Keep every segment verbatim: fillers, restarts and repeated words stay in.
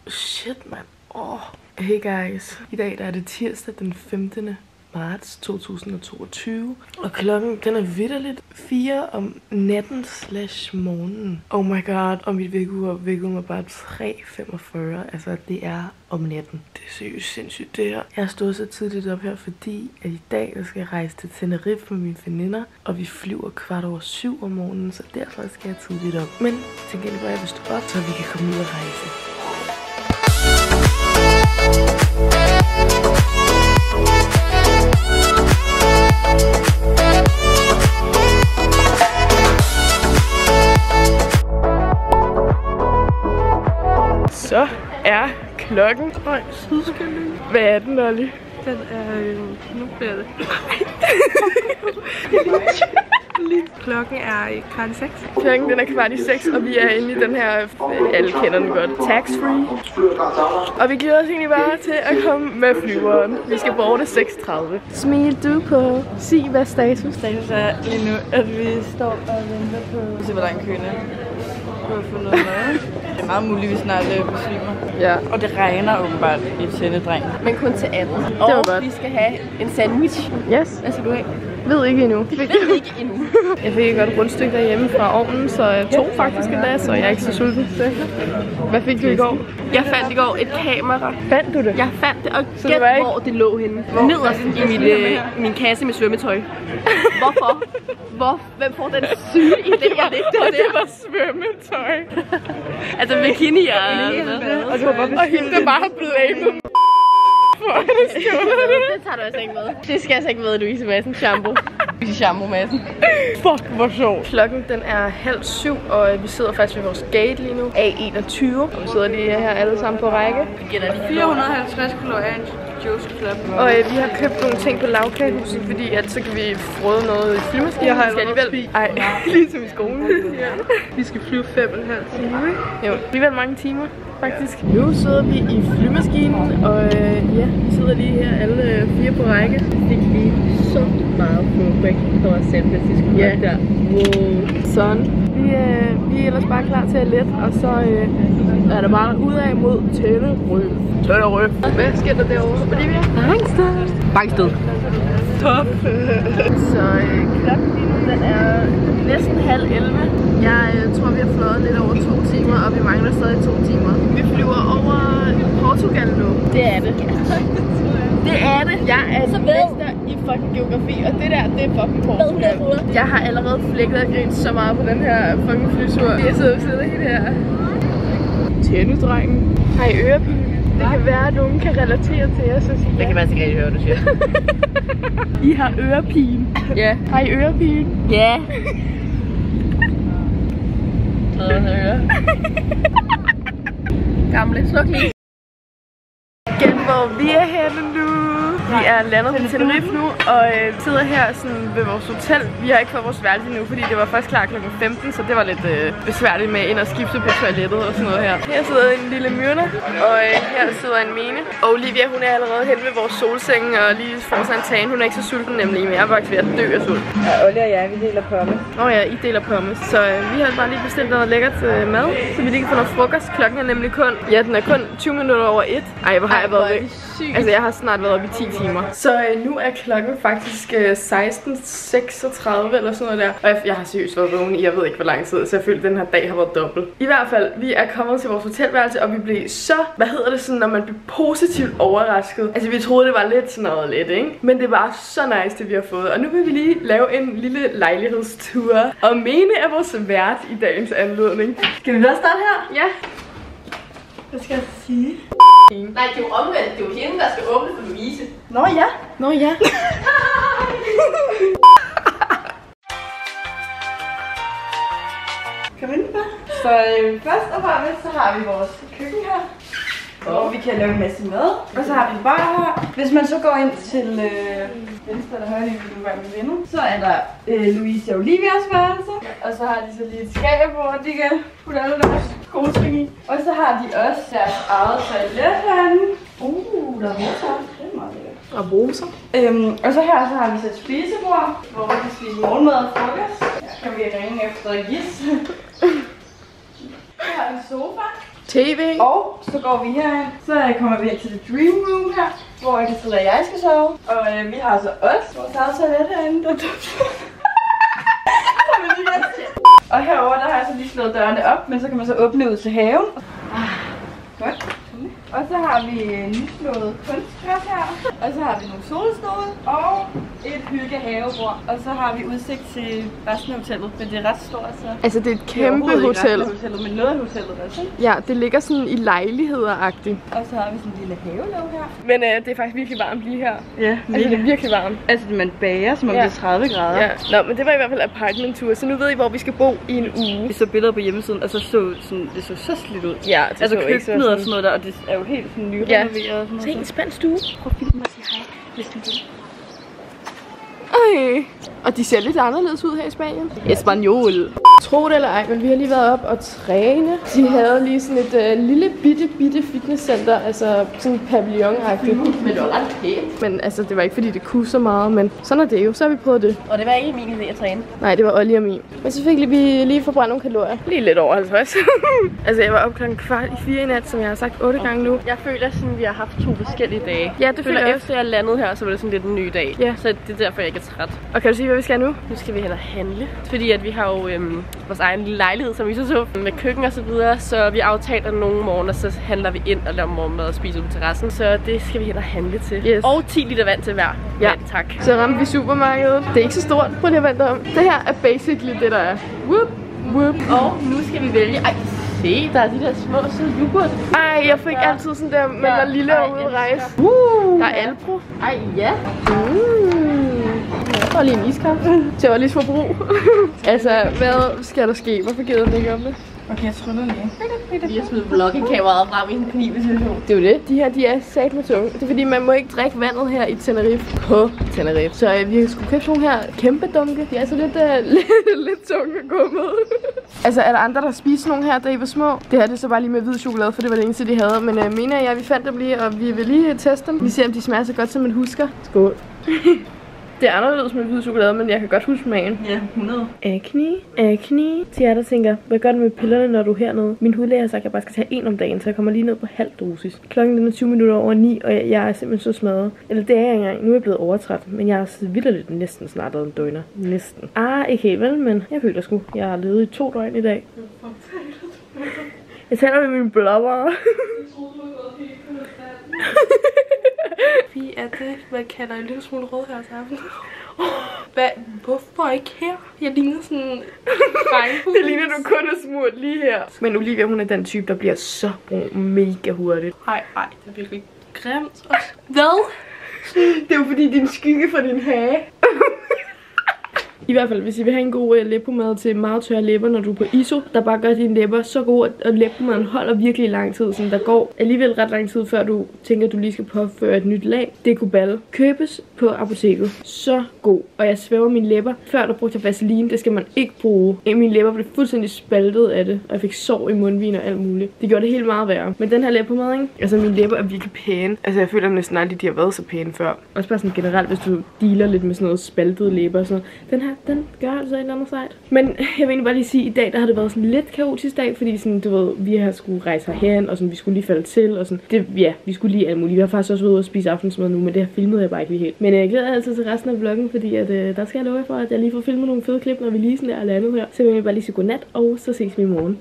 Shit, man. Oh. Hey guys. I dag der er det tirsdag den femtende marts to tusind og toogtyve. Og klokken den er vitterligt fire om natten slash morgenen. Oh my god. Og mit vækkeur vækkede mig bare tre femogfyrre. Altså det er om natten. Det er seriøst sindssygt det her. Jeg har stået så tidligt op her, fordi at i dag der skal jeg rejse til Tenerife med mine veninder. Og vi flyver kvart over syv om morgenen, så derfor skal jeg tidligt op. Men til gengæld bare jeg vil stå op, så vi kan komme ud og rejse. Så er klokken. Høj, sydskyldning. Hvad er den, Lolly? Den er øh, nu bliver det. Klokken er kvart i seks. Klokken den er kvart i seks, og vi er inde i den her, alle kender den godt, tax-free. Og vi glæder os egentlig bare til at komme med flyveren. Vi skal borte seks tredive. Smil du på. Sig hvad status. Status er lige nu, at vi står og venter på... Se hvor lang køen er. På at få noget mad. Det er meget muligt, vi snart øh, besvimer. Ja. Og det regner åbenbart i Tennedreng. Men kun til atten. Og det var godt. vi skal have en sandwich. Yes. Hvad skal du have? Ved ikke endnu. Jeg ved ikke endnu. Jeg fik et godt rundstykke derhjemme fra ovnen, så jeg tog faktisk en dag, så jeg er ikke så sulten. Hvad fik du i går? Jeg fandt i går et kamera. Fandt du det? Jeg fandt det, og så gæt det ikke... hvor det lå henne. Nederst i min, øh, min kasse med svømmetøj. Hvorfor? Hvor? Hvem får den syge idé at lægge det der? Det var svømmetøj. Altså bikini og... Og det var bare og hende, der bare har blamet for at det stjålet det. Det tager du altså ikke med. Det skal altså ikke med, Louise Madsen. Shampoo. Louise Shampoo Madsen. Fuck, hvor sjovt. Klokken den er halv syv, og vi sidder faktisk ved vores gate lige nu. A enogtyve. Og vi sidder lige her alle sammen på række. Vi gætter lige fire hundrede og halvtreds kalorier juice club. Og øh, vi har købt nogle ting på lavkagehuset, fordi at så kan vi frode noget i flymaskinen. Jeg har skal alligevel... Ej, ligesom i skolen. Ja. Vi skal flyve fem og en halv time, ikke? Jo, alligevel mange timer. Faktisk. Nu sidder vi i flymaskinen, og øh, ja, vi sidder lige her alle øh, fire på række. Vi fik lige så meget fodbæk for os selv, hvis vi skulle ja. Der. Wow. Sådan. Vi, øh, vi er ellers bare klar til at lette, og så øh, er der bare ud af mod Tenerife. Tenerife. Hvad sker der derovre? Olivia? Bangsted. Bangsted. Top. Så øh, klokken lige nu, den er næsten halv elleve. Jeg øh, tror, vi har fløjet lidt over to timer, og vi mangler stadig to timer. Vi flyver over Portugal nu. Det er det. Det er det. Jeg er så mester i fucking geografi, og det der, det er fucking Portugal. Jeg har allerede flækket og grint så meget på den her fucking flytur. Jeg sidder ved siden af hende her. Tennedrengen. Har I ørepine? Det kan være, at nogen kan relatere til os og sige Det kan man sikkert ikke høre, du siger. I har ørepine. Ja. Har I ørepine? Ja. Tredje øre. Gamle, sluk lige. Gæt hvor vi er henne nu. Vi er landet på Tenerife nu, og øh, sidder her sådan ved vores hotel. Vi har ikke fået vores værelse nu, fordi det var først klar klokken femten, så det var lidt øh, besværligt med ind og skifte på toilettet og sådan noget her. Her sidder en lille Myrna, og øh, her sidder en Mene. Og Olivia, hun er allerede hen ved vores solseng og lige får sig en tan. Hun er ikke så sulten nemlig, men jeg er faktisk ved at dø af sult. Ja, Olle og jeg, vi deler pommes. Åh oh ja, I deler pommes. Så øh, vi har bare lige bestilt noget lækkert øh, mad, så vi lige kan få noget frokost. Klokken er nemlig kun, ja, den er kun tyve minutter over et. Ej, hvor har Ej, jeg været væk? Altså, jeg har snart været oppe i ti timer. Så øh, nu er klokken faktisk øh, seksten seksogtredive eller sådan noget der. Og jeg, jeg har seriøst været vågen i, jeg ved ikke hvor lang tid, så jeg følte, at den her dag har været dobbelt. I hvert fald, vi er kommet til vores hotelværelse, og vi blev så, hvad hedder det sådan, når man bliver positivt overrasket. Altså, vi troede, det var lidt sådan noget lidt, ikke? Men det var så nice, det vi har fået. Og nu vil vi lige lave en lille lejlighedstur. Og Mene er vores vært i dagens anledning. Skal vi da starte her? Ja. Hvad skal jeg sige? Nej, det er jo omvendt. Det er jo hende, der skal åbne for Louise. Nå ja. Nå ja. Kom ind bare. Så øh, først og fremmest så har vi vores køkken her. Og vi kan lave en masse mad. Og så har vi bare her. Hvis man så går ind til øh, venstre eller højre, vil du være med venner. Så er der øh, Louise og Olivias værelse. Og så har de så lige et skab, hvor de kan putte alle deres gode ting i. Og så har de også deres eget toilet herinde. Uh, der er roser. Det er meget lækkert. Og roser. Øhm, og så her så har vi så et spisebord, hvor vi kan spise morgenmad og frokost. Her kan vi ringe efter gis. Her er en sofa. T V. Og så går vi herhen. Så kommer vi hen til The Dream Room her, hvor jeg kan sidde, og jeg skal sove. Og øh, vi har altså også vores eget toilet herinde. Og herover der har jeg så lige slået dørene op, men så kan man så åbne ud til haven. Ah, godt. Og så har vi nyslået kunstgræs her. Og så har vi nogle solstole og et hygge havebord. Og så har vi udsigt til resten af hotellet, men det er ret stort så. Altså det er et kæmpe det er hotel. hotellet, men noget af hotellet der, sådan. Ja, det ligger sådan i lejligheder-agtigt. Og så har vi sådan en lille havelåg her. Men øh, det er faktisk virkelig varmt lige her. Ja, altså, det er virkelig varmt. Altså man bager, som om ja. det er tredive grader. Ja. Nå, men det var i hvert fald apartment-tur, så nu ved I, hvor vi skal bo i en uge. Vi så billeder på hjemmesiden, og så så sådan, det så så slidt ud. Ja, det altså så køkkenet sådan... og sådan noget der, og det er jo helt sådan nyrenoveret ja. og sådan noget. Se en spændt stue. Prøv at filme mig og sige hej, hvis du vil. Ej. Og de ser lidt anderledes ud her i Spanien. Espanol. Tro det eller ej, men vi har lige været op og træne. De havde lige sådan et uh, lille bitte bitte fitnesscenter, altså sådan pavillon-agtigt. Men det var ret pænt. Men altså, det var ikke fordi det kunne så meget, men sådan er det jo. Så har vi prøvet det. Og det var ikke min idé at træne. Nej, det var Olli og min. Men så fik vi lige forbrændt nogle kalorier. Lige lidt over halvtreds. Altså, jeg var op klokken kvart i fire i nat, som jeg har sagt otte gange nu. Jeg føler sådan, at vi har haft to forskellige dage. Ja, det føler jeg. Efter jeg landede her, så var det sådan lidt en ny dag. Ja. Så det er derfor, jeg ikke er træt. Og kan du sige, hvad vi skal nu? Nu skal vi hen og handle. Fordi at vi har jo øhm, vores egen lille lejlighed, som vi så så med køkken og så videre. Så vi aftaler nogle morgener, så handler vi ind og laver morgenmad og spiser på terrassen. Så det skal vi hen og handle til. Yes. Og ti liter vand til hver. Ja, vand, tak. Så ramte vi supermarkedet. Det er ikke så stort. Prøv lige at vente om. Det her er basically det, der er. Whoop, whoop. Og nu skal vi vælge. Ej, se, der er de der små søde yoghurt. Ej, jeg fik ja. altid sådan der, men ja. lille er ude at rejse. Uh, der er Alpro. Ej, ja. Mm. Og lige en iskaffe til Ollis forbrug. Altså, hvad skal der ske? Hvorfor gider den ikke om det? Okay, jeg tryller lige. Vi har smidt vloggekameraet frem i en knivesituation. Det er jo det. De her, de er sat med tunge. Det er fordi, man må ikke drikke vandet her i Tenerife på Tenerife. Så øh, vi skulle købe nogle her kæmpe dunke. De er så lidt, øh, lidt, lidt tunge at gå med. Altså, er der andre, der spiser nogle her, da I var små? Det her det er så bare lige med hvid chokolade, for det var det eneste, de havde. Men øh, mener jeg, vi fandt dem lige, og vi vil lige teste dem. Vi ser, om de smager så godt, som man husker. Skål. Det er anderledes med hvid chokolade, men jeg kan godt huske smagen. Ja, hundrede. Acne, acne. Til jer, der tænker, hvad gør du med pillerne, når du er hernede? Min hudlæge har sagt, at jeg bare skal tage en om dagen, så jeg kommer lige ned på halv dosis. Klokken den er tyve minutter over ni, og jeg, jeg er simpelthen så smadret. Eller det er jeg engang. Nu er jeg blevet overtræt, men jeg er vildt næsten snart en døgner. Næsten. Ah, ikke helt vel, men jeg føler sgu. Jeg har levet i to døgn i dag. Jeg taler med min blogger. Vi er det, man kalder en lille smule rød her sammen. Hvad? Hvorfor ikke her? Jeg ligner sådan en regnbue. Det ligner du kun er smurt lige her. Men Olivia, hun er den type, der bliver så brun mega hurtigt. Ej, ej, det er virkelig grimt. Hvad? Det er jo fordi din skygge fra din hage. I hvert fald, hvis I vil have en god uh, læbpomade til meget tørre læber, når du er på I S O, der bare gør dine læber så gode, at læbpomaden holder virkelig lang tid. Så der går alligevel ret lang tid, før du tænker, at du lige skal påføre et nyt lag. Decobal købes på apoteket. Så god. Og jeg svæver mine læber. Før der brugte jeg vaseline, det skal man ikke bruge. Mine læber blev fuldstændig spaltet af det, og jeg fik sår i mundvin og alt muligt. Det gjorde det helt meget værre. Men den her læbpomade, ikke? Altså mine læber er virkelig pæne. Altså jeg føler næsten aldrig, de har været så pæne før. Også bare sådan generelt, hvis du dealer lidt med sådan noget spaltede læber og sådan noget. Den her, den gør altså et eller andet sejt. Men jeg vil egentlig bare lige sige, at i dag der har det været sådan lidt kaotisk dag, fordi sådan, du ved, vi har skulle rejse herhen, og sådan, vi skulle lige falde til, og sådan. Det, ja, vi skulle lige alt muligt. Vi har faktisk også været ude og spise aftensmad nu, men det har filmet jeg bare ikke lige helt. Men jeg glæder altid til resten af vloggen, fordi at, øh, der skal jeg love for, at jeg lige får filmet nogle fede klip, når vi lige sådan der eller andet her. Så vil jeg bare lige sige godnat, og så ses vi i morgen.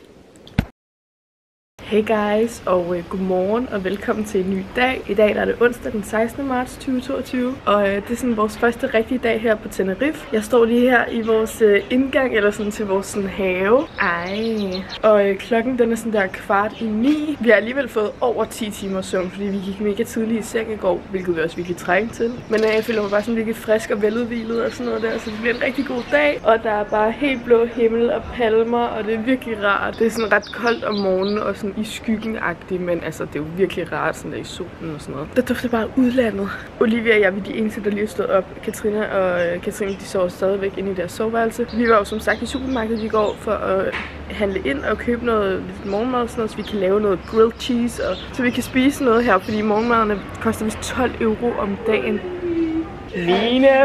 Hey guys, og øh, godmorgen og velkommen til en ny dag. I dag der er det onsdag den sekstende marts to tusind og toogtyve, og øh, det er sådan vores første rigtige dag her på Tenerife. Jeg står lige her i vores øh, indgang, eller sådan til vores sådan, have. Ej. Og øh, klokken den er sådan der kvart i ni. Vi har alligevel fået over ti timer søvn, fordi vi gik mega tidligt i seng i går, hvilket vi også virkelig trængte til. Men øh, jeg føler mig bare sådan virkelig frisk og veludhvilet og sådan noget der, så det bliver en rigtig god dag. Og der er bare helt blå himmel og palmer, og det er virkelig rart. Det er sådan ret koldt om morgenen og sådan i skyggen-agtigt, men altså det er jo virkelig rart sådan der i solen og sådan noget. Der dufter bare udlandet. Olivia og jeg er de eneste, der lige er stået op. Katrina og øh, Katrine, de sover stadigvæk inde i deres soveværelse. Vi var jo som sagt i supermarkedet i går for at handle ind og købe noget lidt morgenmad og sådan noget, så vi kan lave noget grilled cheese, og så vi kan spise noget her, fordi morgenmaderne koster vist tolv euro om dagen. Line er vågnet!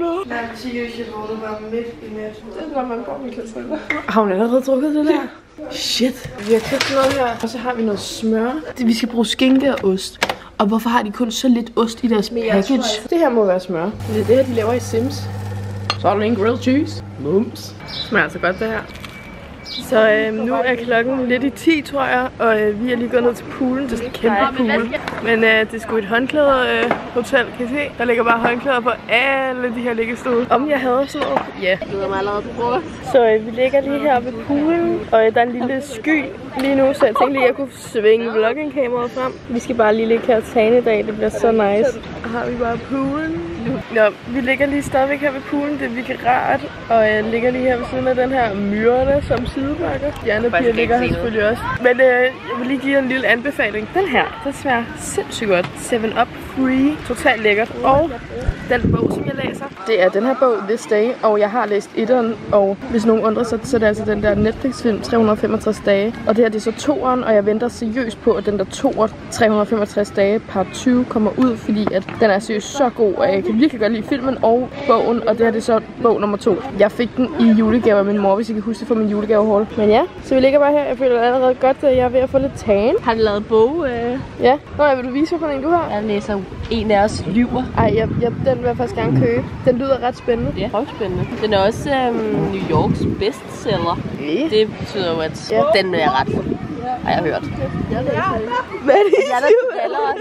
med. Nej, seriøst, jeg vågnede bare midt i nat. Det er, når man går med kastriller. Har hun allerede drukket det der? Shit. Vi har købt noget her, og så har vi noget smør. Det, vi skal bruge skinke og ost. Og hvorfor har de kun så lidt ost i deres package? Det her må være smør. Det er det her, de laver i Sims. Så har du en grilled cheese. Mums. Det smager altså godt, det her. Så øh, nu er klokken lidt i ti, tror jeg, og øh, vi er lige gået ned til poolen, til sådan en kæmpe pool. Men øh, det er sgu et håndklæder øh, hotel, kan I se? Der ligger bare håndklæder på alle de her liggestole. Om jeg havde sådan noget? Ja. Det er mig allerede på. Så øh, vi ligger lige her ved poolen, og øh, der er en lille sky lige nu, så jeg tænkte lige, at jeg kunne svinge vloggingkameraet frem. Vi skal bare lige ligge her og tage i dag, det bliver så nice. Og har vi bare poolen. Nå, vi ligger lige stadigvæk her ved poolen, det er virkelig rart, og jeg ligger lige her ved siden af den her myrde som sidebakker. De andre piger ligger her selvfølgelig også. Men øh, jeg vil lige give en lille anbefaling. Den her, den smager sindssygt godt. seven up Free, totalt lækkert. Og den bog, som jeg læser, det er den her bog, This Day, og jeg har læst etteren, og hvis nogen undrer sig, så er det altså den der Netflix-film, tre hundrede og femogtres dage. Og det her, det er så toeren, og jeg venter seriøst på, at den der toer, tre hundrede og femogtres dage, part tyve, kommer ud, fordi at den er seriøst så god, og jeg kan virkelig godt lide filmen og bogen, og det her, det er så bog nummer to. Jeg fik den i julegave af min mor, hvis I kan huske det fra min julegavehaul. Men ja, så vi ligger bare her. Jeg føler allerede godt, at jeg er ved at få lidt tagen. Har du lavet bog? Øh... Ja. Nå, jeg vil du vise, hvilken en du har? Jeg læser en af os lyver. Ej, jeg, jeg, den vil jeg faktisk gerne købe. Den lyder ret spændende. Ja, ret spændende. Den er også øhm, New Yorks bestseller. Yeah. Det betyder jo, at ja. Den er ret fed. Har jeg hørt. Hvad er det, jeg der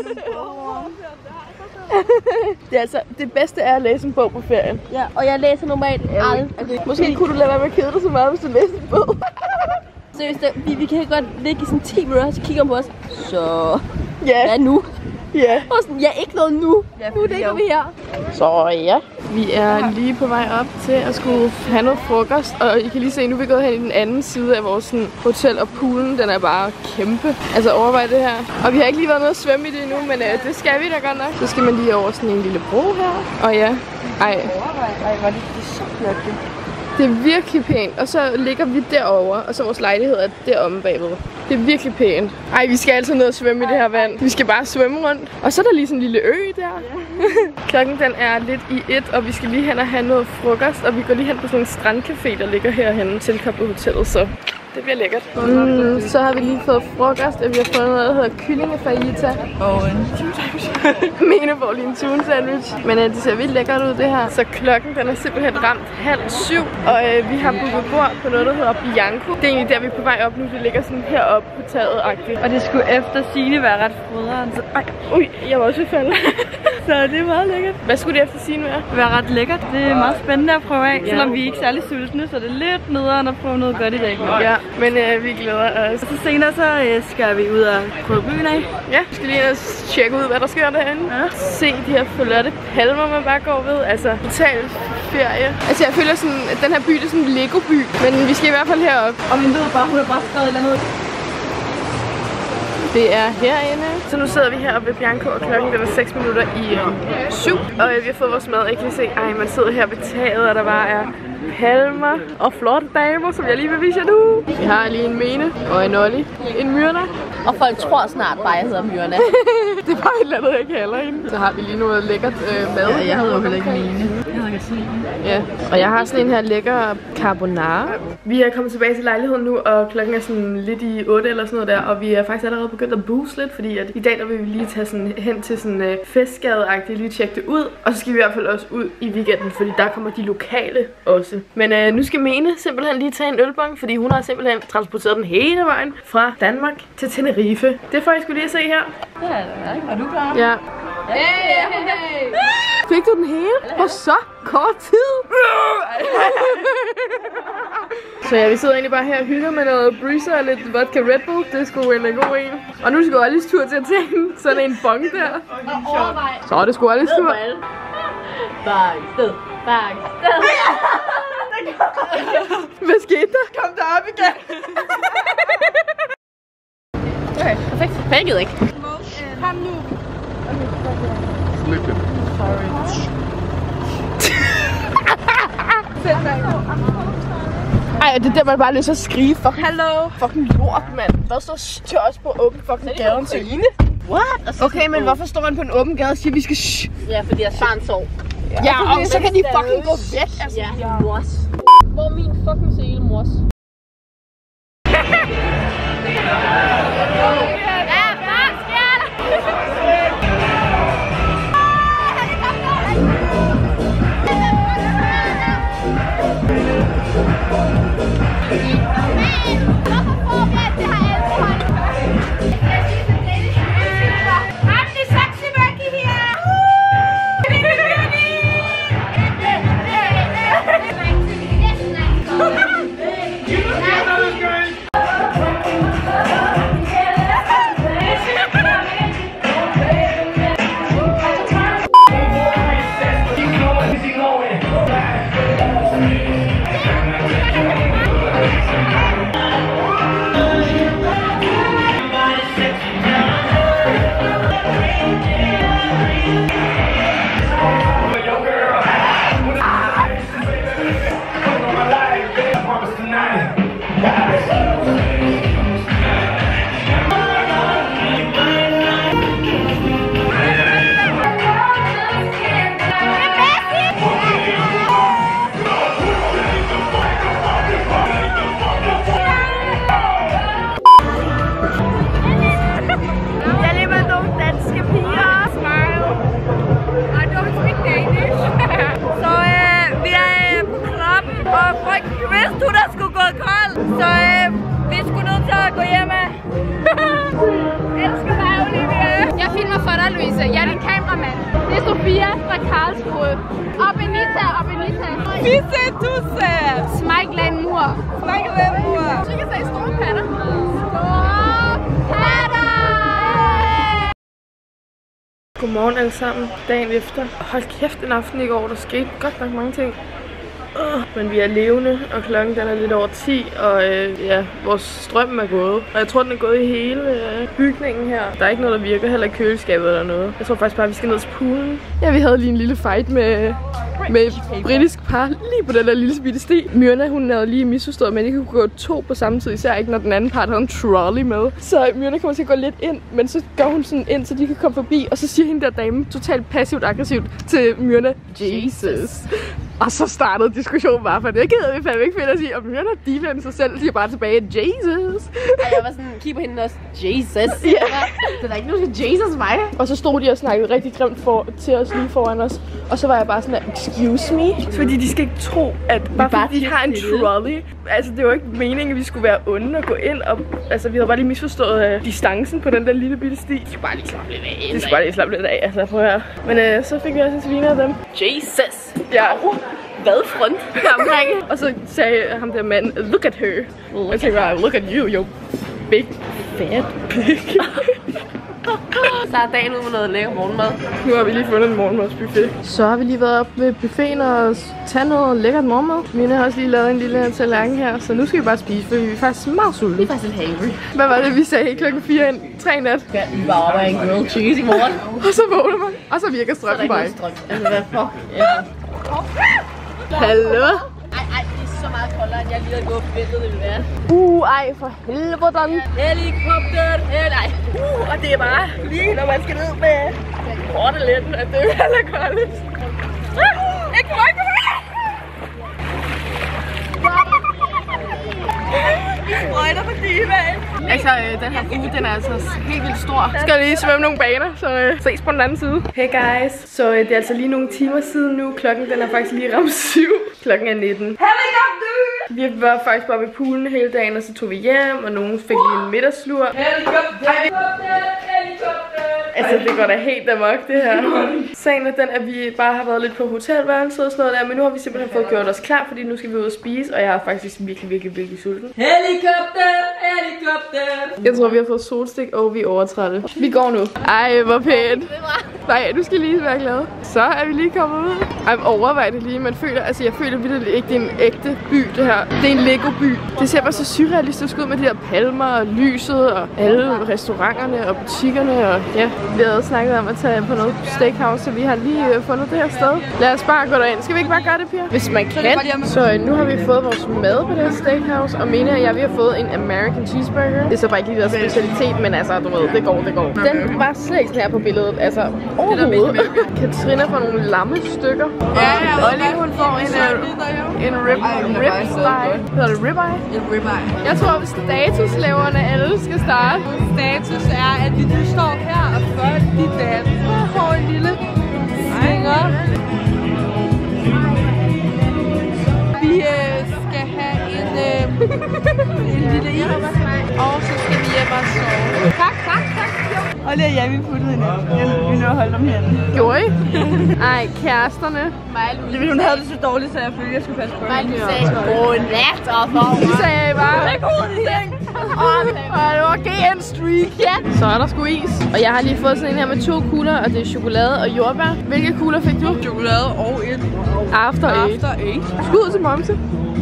det er altså, det bedste er at læse en bog på ferien. Ja, og jeg læser normalt aldrig. Måske kunne du lade være med at kede dig så meget, hvis du læste en bog. Seriøst, vi, vi kan godt ligge i sådan ti minutter, så kigger på os. Så ja. Hvad nu? Ja. Og sådan, ja, ikke noget nu. Ja, nu ligger vi her. Så ja. Vi er lige på vej op til at skulle have noget frokost. Og I kan lige se, nu er vi gået hen i den anden side af vores sådan, hotel, og poolen, den er bare kæmpe. Altså overvej det her. Og vi har ikke lige været nede at svømme i det endnu, men øh, det skal vi da godt nok. Så skal man lige over sådan en lille bro her. Og ja, ej. Overvej, ej, hvor er det så flot. Det er virkelig pænt, og så ligger vi derovre, og så vores lejlighed er deromme bagved. Det er virkelig pænt. Ej, vi skal altså ned og svømme i det her vand. Vi skal bare svømme rundt. Og så er der lige sådan en lille ø der. Yeah. Klokken den er lidt i et, og vi skal lige hen og have noget frokost. Og vi går lige hen på sådan en strandcafé, der ligger herhenne tilkoblet hotellet, så det bliver lækkert. Mm, så har vi lige fået frokost, og vi har fået noget, der hedder kyllingefajita. Og en tune sandwich. Mine får lige en tune sandwich. Men uh, det ser vildt lækkert ud, det her. Så klokken den er simpelthen ramt halv syv. Og uh, vi har booket bord på noget, der hedder Bianco. Det er egentlig der, vi er på vej op nu. Det ligger sådan heroppe på taget-agtigt. Og det skulle efter sigende være ret frøderen. Ej, ui, jeg var også i faldet. Så det er meget lækkert. Hvad skulle det efter sigende være? Det var ret lækkert. Det er meget spændende at prøve af. Ja. Selvom vi er ikke særlig sultne, så det er lidt nederen at prøve noget godt i dag. Ja, men øh, vi glæder os. Og så senere så øh, skal vi ud og prøve byen af. Ja, vi skal lige tjekke ud, hvad der sker derinde. Ja. Se de her flotte palmer, man bare går ved. Altså, total ferie. Altså, jeg føler sådan, at den her by er sådan en Lego-by. Men vi skal i hvert fald herop. Og min ved bare, hun har bare skrevet et eller andet. Det er herinde. Så nu sidder vi heroppe ved Bianco, og klokken den er seks minutter i syv. Og øh, vi har fået vores mad. Jeg kan se, ej, man sidder her ved taget, og der bare er palmer og flotte damer, som jeg lige vil vise jer nu. Vi har lige en Mene og en Olli. En Myrna. Og folk tror snart bare, jeg hedder Myrna. Det er bare et eller andet, jeg kalder hende. Så har vi lige noget lækkert øh, mad. Ja, jeg hedder jo heller ikke Mene. Jeg hedder Katrine. Ja, og jeg har sådan en her lækker carbonara. Vi er kommet tilbage til lejligheden nu, og klokken er sådan lidt i otte eller sådan noget der. Og vi er faktisk allerede begyndt at booste lidt, fordi at i dag der vil vi lige tage sådan hen til sådan øh, festgade-agtigt, lige tjekke det ud. Og så skal vi i hvert fald også ud i weekenden, fordi der kommer de lokale også. Men øh, nu skal Mene simpelthen lige tage en ølbong, fordi hun har simpelthen transporteret den hele vejen fra Danmark til Tenerife. Det får I skulle lige se her. Ja, det er ikke. Er du klar? Ja. Hey, hey, hey. Fik du den hele på så kort tid? Så ja, vi sidder egentlig bare her og hygger med noget breezer og lidt vodka Red Bull. Det er sgu en god en. Og nu skal Ollis tur til at tage sådan en bong der. Så er det sgu Ollis tur. Bang, sted. Bang, sted. Hvad skete der? Kom derop igen. Okay, perfekt. Jeg gider ikke. Kom nu. Lykke. Sorry. Ej, det er der, man bare har lyst til at skrige. Fucking, Hello. Fucking lort, mand. Hvad står tørs på åben fucking gaden til? What? Okay, men hvorfor står han på en åben gade og siger, at vi skal shh? Ja, fordi jeg barn sov. Ja, og så kan de fucking gå væk, altså. Ja, mors. Hvor er min fucking sele, mors? Så øh, vi skulle nødt til at gå hjem af. Elsker dig, Olivia. Jeg filmer for dig, Louise. Jeg er din kameramand. Det er Sofia fra Karlsruhe. Og Benita, og Benita. Fisse, tusse. Smike Landmur. Smike Landmur. Så kan sige store patter. Store patter! Godmorgen alle sammen. Dagen efter. Hold kæft, en aften i går. Der skete godt nok mange ting. Uh, men vi er levende, og klokken den er lidt over ti, og øh, ja, vores strøm er gået. Og jeg tror, den er gået i hele øh, bygningen her. Der er ikke noget, der virker, heller ikke køleskabet eller noget. Jeg tror faktisk bare, vi skal ned til poolen. Ja, vi havde lige en lille fight med, med et britisk par lige på den der lille bitte sti. Myrna, hun havde lige misforstået, men ikke kunne gå to på samme tid, især ikke når den anden part havde en trolley med. Så Myrna kommer til at gå lidt ind, men så går hun sådan ind, så de kan komme forbi, og så siger hende der dame totalt passivt aggressivt til Myrna, Jesus. Og så startede diskussionen bare, for det gider vi fandme ikke finde os i, og Myrna divaen sig selv siger bare tilbage, Jesus. Og jeg var sådan, kigger på hende også, Jesus. Ja. Det er da ikke nogen, der Jesus mig. Og så stod de og snakkede rigtig grimt for, til os lige foran os. Og så var jeg bare sådan, excuse me? Fordi de skal ikke tro, at bare, bare fordi de har en trolley. Altså det var ikke meningen, at vi skulle være onde og gå ind. Og, altså vi havde bare lige misforstået uh, distancen på den der lille bitte sti. De skulle bare lige slappe lidt af. De skulle bare lige slappe lidt af, altså prøv her. Men uh, så fik vi også en sviner af dem. Jesus. Ja. Hvad front omkring. Og så sagde ham der mand, look at her. Og jeg tænkte bare, look at you, you big fat pig. Så er dagen ud med noget lækker morgenmad. Nu har vi lige fundet en morgenmadsbuffet. Så har vi lige været op ved buffeten og taget noget lækkert morgenmad. Mine har også lige lavet en lille tallerken her, så nu skal vi bare spise, for vi er faktisk meget sultne. Vi er faktisk lidt hangry. Hvad var det, vi sagde klokken fire en, tre nat? Ja, vi var oppe af en grilled cheese i morgen. Og så vågner man, og så virker strømmen bare ikke. Altså hvad fuck? Ja. Hallo? Ej, ej, det er så meget koldere, end jeg lige havde gået og forventet, det ville være. Uh, ej, for helvede. Helikopter, nej. Uh, og det er bare lige, når man skal ned med korteletten, at det er heller koldt. Uh, ikke mig, kom her! Vi sprøjter på divaen. Altså, øh, den her uge, den er altså helt vildt stor. Jeg skal lige svømme nogle baner, så øh, ses på den anden side. Hey guys, så øh, det er altså lige nogle timer siden nu. Klokken den er faktisk lige ramt syv. Klokken er nitten. Helikopter! Vi var faktisk bare ved poolen hele dagen, og så tog vi hjem, og nogen fik lige en middagslur. Helikopter! Helikopter! Helikopter! Altså, det går da helt amok, det her. Sagen er den, at vi bare har været lidt på hotelværelset og sådan noget der, men nu har vi simpelthen fået gjort os klar, fordi nu skal vi ud og spise, og jeg er faktisk virkelig, virkelig, virkelig sulten. Helikopter! Helikopter! Jeg tror, vi har fået solstik, og vi er overtrætte. Vi går nu. Ej, hvor pænt. Nej, du skal lige være glad. Så er vi lige kommet ud. Ej, overvej det lige. Man føler, altså jeg føler virkelig ikke, det er en ægte by, det her. Det er en Lego-by. Det ser bare så surrealistisk ud med de her palmer og lyset og alle restauranterne og butikkerne og ja. Vi havde snakket om at tage på noget steakhouse, så vi har lige øh, fundet det her sted. Lad os bare gå derind. Skal vi ikke bare gøre det, Pia? Hvis man kan. Så øh, nu har vi fået vores mad på det her steakhouse, og Mina og jeg, vi har fået en American cheeseburger. Det er så bare ikke lige deres specialitet, men altså, du ved, det går, det går. Den var slet ikke her på billedet, altså overhovedet. Katrina får nogle lammestykker. Ja, ja, og lige hun får en, uh, en rib, rib style. Hedder det ribeye? En ribeye. Jeg tror, at statuslaverne alle skal starte. Status er, at vi nu står her, og folk de danser på en lille svinger. Vi øh, skal have en, øh, en lille is, og så skal vi hjem og sove. Tak, tak, tak. Og det er jeg, vi puttede hende. Jeg vil nu holde dem hen. Gjorde I? Ej, kæresterne. Det ville hun havde det så dårligt, så jeg følte, at jeg skulle passe på hende. Du sagde godnat og for Det sagde jeg bare. Det er god ting. Og det var G N Street. Ja. Så er der sgu is. Og jeg har lige fået sådan en her med to kugler, og det er chokolade og jordbær. Hvilke kugler fik du? Chokolade og et After eight. After eight. Skud til Momse.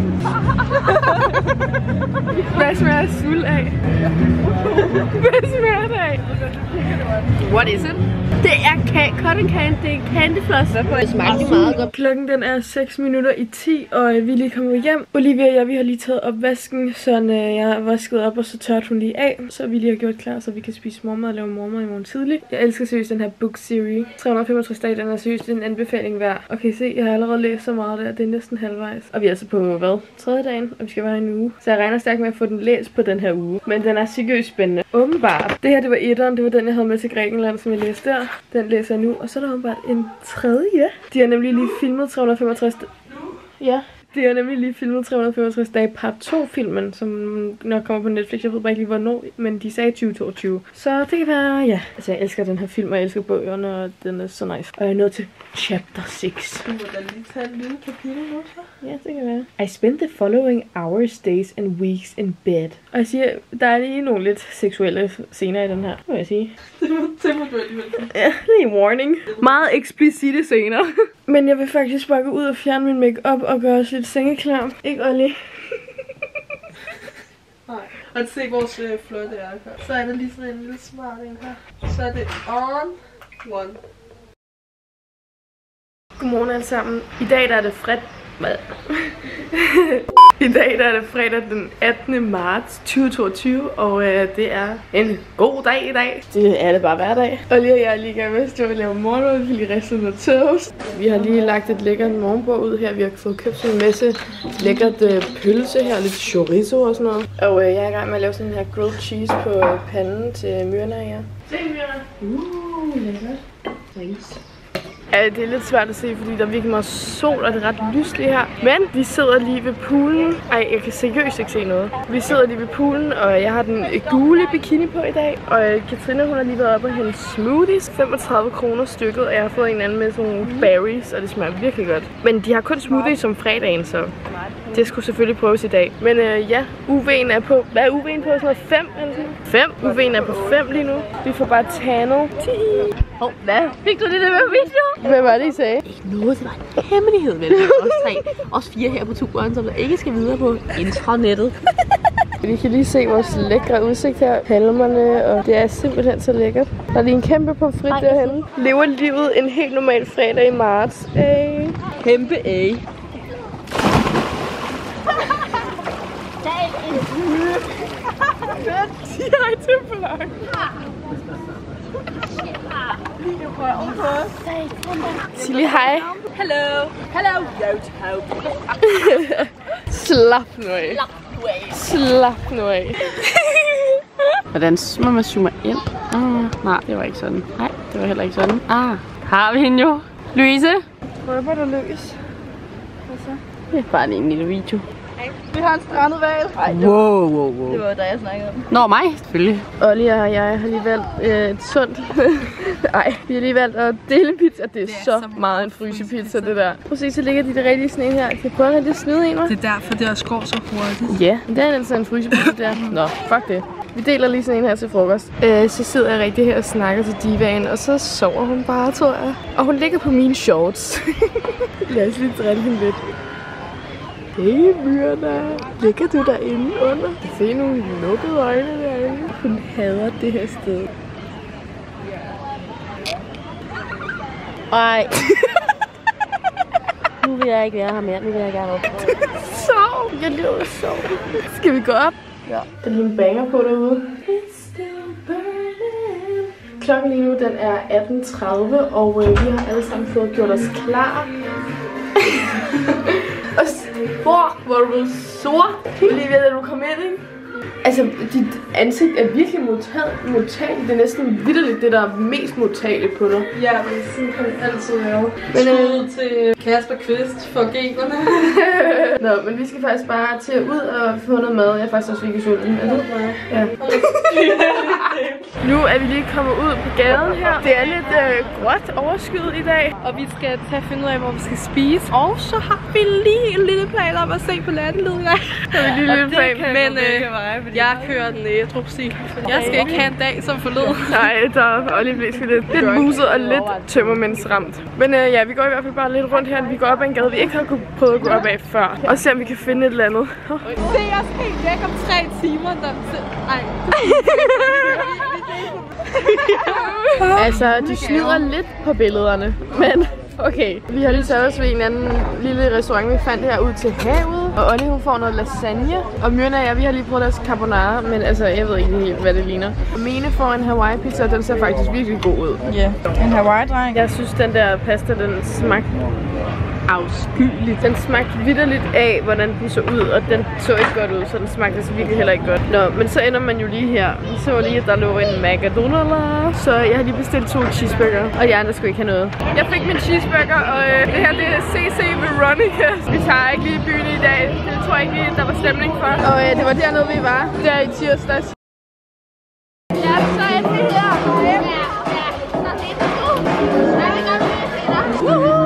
Hvad smager suld af? Hvad smager det af? What is it? Det er cotton candy, det er candyfloss. Det smagte meget godt. Klokken den er seks minutter i ti, og vi er lige kommet hjem. Olivia og jeg, vi har lige taget opvasken, så jeg har vasket op, og så tørret hun lige af. Så vi lige har gjort klar, så vi kan spise morgenmad og lave morgenmad i morgen tidlig. Jeg elsker seriøst den her book series. tre hundrede og femogtres dage, den er seriøst en anbefaling værd. Og kan I se, jeg har allerede læst så meget der, det er næsten halvvejs. Og vi er altså på, hvad? Tredje dagen, og vi skal være en uge. Så jeg regner stærkt med at få den læst på den her uge. Men den er seriøst spændende. Åbenbart. Det her, det var etteren, det var den, jeg havde med til Grækenland, som jeg læste der. Den læser jeg nu, og så er der åbenbart en tredje. De har nemlig lige filmet tre hundrede og femogtres. Ja. De har nemlig lige filmet tre hundrede og femogtres dage part to filmen, som nok kommer på Netflix. Jeg ved bare ikke lige hvornår, men de sagde tyve toogtyve. Så det kan være, ja. Altså jeg elsker den her film, og jeg elsker bøgerne, og den er så nice. Og jeg er nået til chapter seks. Du må da lige tage en lille kapitel nu, så. Ja, det kan være. I spent the following hours, days and weeks in bed. Og jeg siger, der er lige nogle lidt seksuelle scener i den her, må jeg sige. Det må du alligevel sige. Ja, det er warning. Meget eksplicite scener. Men jeg vil faktisk bare gå ud og fjerne min make-up og gøre os lidt sengeklar. Ikke, Olli? Nej. Og se vores øh, flotte ærker. Så er der lige sådan en lille smart en her. Så er det on one. Godmorgen alle sammen. I dag der er det fredag. I dag der er det fredag den attende marts tyve toogtyve, og øh, det er en god dag i dag. Det er det bare hver dag. Og lige og jeg er lige i gang med at stå og lave morgenmad, vi lige ristet noget toast. Vi har lige lagt et lækkert morgenbord ud her. Vi har fået købt sådan en masse lækkert øh, pølse her, lidt chorizo og sådan noget. Og øh, jeg er i gang med at lave sådan en her grilled cheese på panden til Myrna her. Se Myrna. Uh, lækkert. Thanks. Ja, det er lidt svært at se, fordi der er virkelig meget sol, og det er ret lyst lige her. Men vi sidder lige ved poolen. Ej, jeg kan seriøst ikke se noget. Vi sidder lige ved poolen, og jeg har den gule bikini på i dag. Og Katrina, hun har lige været oppe og hente smoothies. femogtredive kroner stykket, og jeg har fået en anden med sådan nogle berries, og det smager virkelig godt. Men de har kun smoothies om fredagen, så det skulle selvfølgelig prøves i dag. Men øh, ja, U V'en er på. Hvad er U V'en på? Sådan noget fem eller sådan fem. U V'en er på fem lige nu. Vi får bare tannet. Åh, oh, hvad? Fik du det der med video? Hvad var det, I sagde? Ikke noget, det var en hemmelighed mellem os tre. Os fire her på turen, som der ikke skal videre på intranettet. Vi kan lige se vores lækre udsigt her. Palmerne, og det er simpelthen så lækkert. Der er lige en kæmpe pomfrit derhenne. Lever livet en helt normal fredag i marts. Ay. Kæmpe A. Sig hej til vlog. Sig lige hej. Hello. Hello. Slap nu af. Slap nu af. Hvordan må man zoome ind? Ah, nej, det var ikke sådan. Nej, det var heller ikke sådan. Ah, har vi hende jo. Louise? Prøver du lykkes? Hvad så? Det er bare en lille video. Vi har en strandet val. Wow, wow, wow. Det var dig, jeg snakkede om. Nå, mig? Selvfølgelig. Olli og jeg har lige valgt øh, et sundt. Ej, vi har lige valgt at dele en pizza. Det er, det er så, så meget en frysepizza, det der. Prøv at se, så ligger de der rigtige sådan en her. Kan jeg prøve at det snyde en, hva'? Det er derfor, det også går så hurtigt. Ja, det er altså en frysepizza der. Nå, fuck det. Vi deler lige sådan en her til frokost. Øh, så sidder jeg rigtig her og snakker til divaen, og så sover hun bare, tror jeg. Og hun ligger på mine shorts. Lad os lige drille hende lidt. Hey Myrna, ligger du derinde under? Jeg ser nogle lukkede øjne derinde. Hun hader det her sted. Ej. Nu vil jeg ikke være her mere. Nu vil jeg gerne op. Sov. Jeg lever sov. Skal vi gå op? Ja. Der er lige en banger på derude. Klokken lige nu, den er atten tredive, og øh, vi har alle sammen fået gjort os klar. Og hvor, hvor er du blevet sort? Olivia, da du kom ind, ikke? Altså, dit ansigt er virkelig modtageligt. Det er næsten vitterligt det, der er mest modtageligt på dig. Ja, men sådan kan det altid være. Men øh, til Kasper Kvist for generne. Nå, men vi skal faktisk bare til ud og få noget mad. Jeg er faktisk også virkelig sulten. Er det? Ja. Nu er vi lige kommet ud på gaden her. Det er lidt øh, gråt overskyet i dag. Og vi skal tage og finde ud af, hvor vi skal spise. Og så har vi lige en lille plan om at se på landet. Ja. Så er vi lige en lille plan. Men øh, jeg kører den ædru stil. Jeg skal ikke have en dag som forleden. Nej, der er Olli blevet lidt, lidt buset og lidt tømmermændsramt. Men øh, ja, vi går i hvert fald bare lidt rundt her. Vi går op ad en gade, vi ikke har kunnet prøve at gå op af før. Og se om vi kan finde et eller andet. Det er også helt væk om tre timer. Der... Ej. Altså, de snyder lidt på billederne, men okay. Vi har lige taget os ved en anden lille restaurant, vi fandt her ud til havet. Og Olli, hun får noget lasagne. Og Myrna og jeg, vi har lige prøvet deres carbonara, men altså, jeg ved ikke helt, hvad det ligner. Og Mine får en Hawaii pizza, og den ser faktisk virkelig god ud. Ja, yeah. En Hawaii-dreng. Jeg synes, den der pasta, den smagte afskyeligt. Den smagte vitterligt af, hvordan den så ud, og den så ikke godt ud, så den smagte altså virkelig heller ikke godt. Nå, men så ender man jo lige her. Vi så lige, at der lå en McDonald's, så jeg har lige bestilt to cheeseburger, og de andre skulle ikke have noget. Jeg fik min cheeseburger, og øh, det her det er C C Veronica. Vi tager ikke lige i byen i dag. Det tror jeg ikke lige, der var stemning for. Og øh, det var dernede, vi var. Der i tirsdags. Ja, så er det her. Ja, ja. Så er det nu. Jeg vil gerne se dig. Woohoo!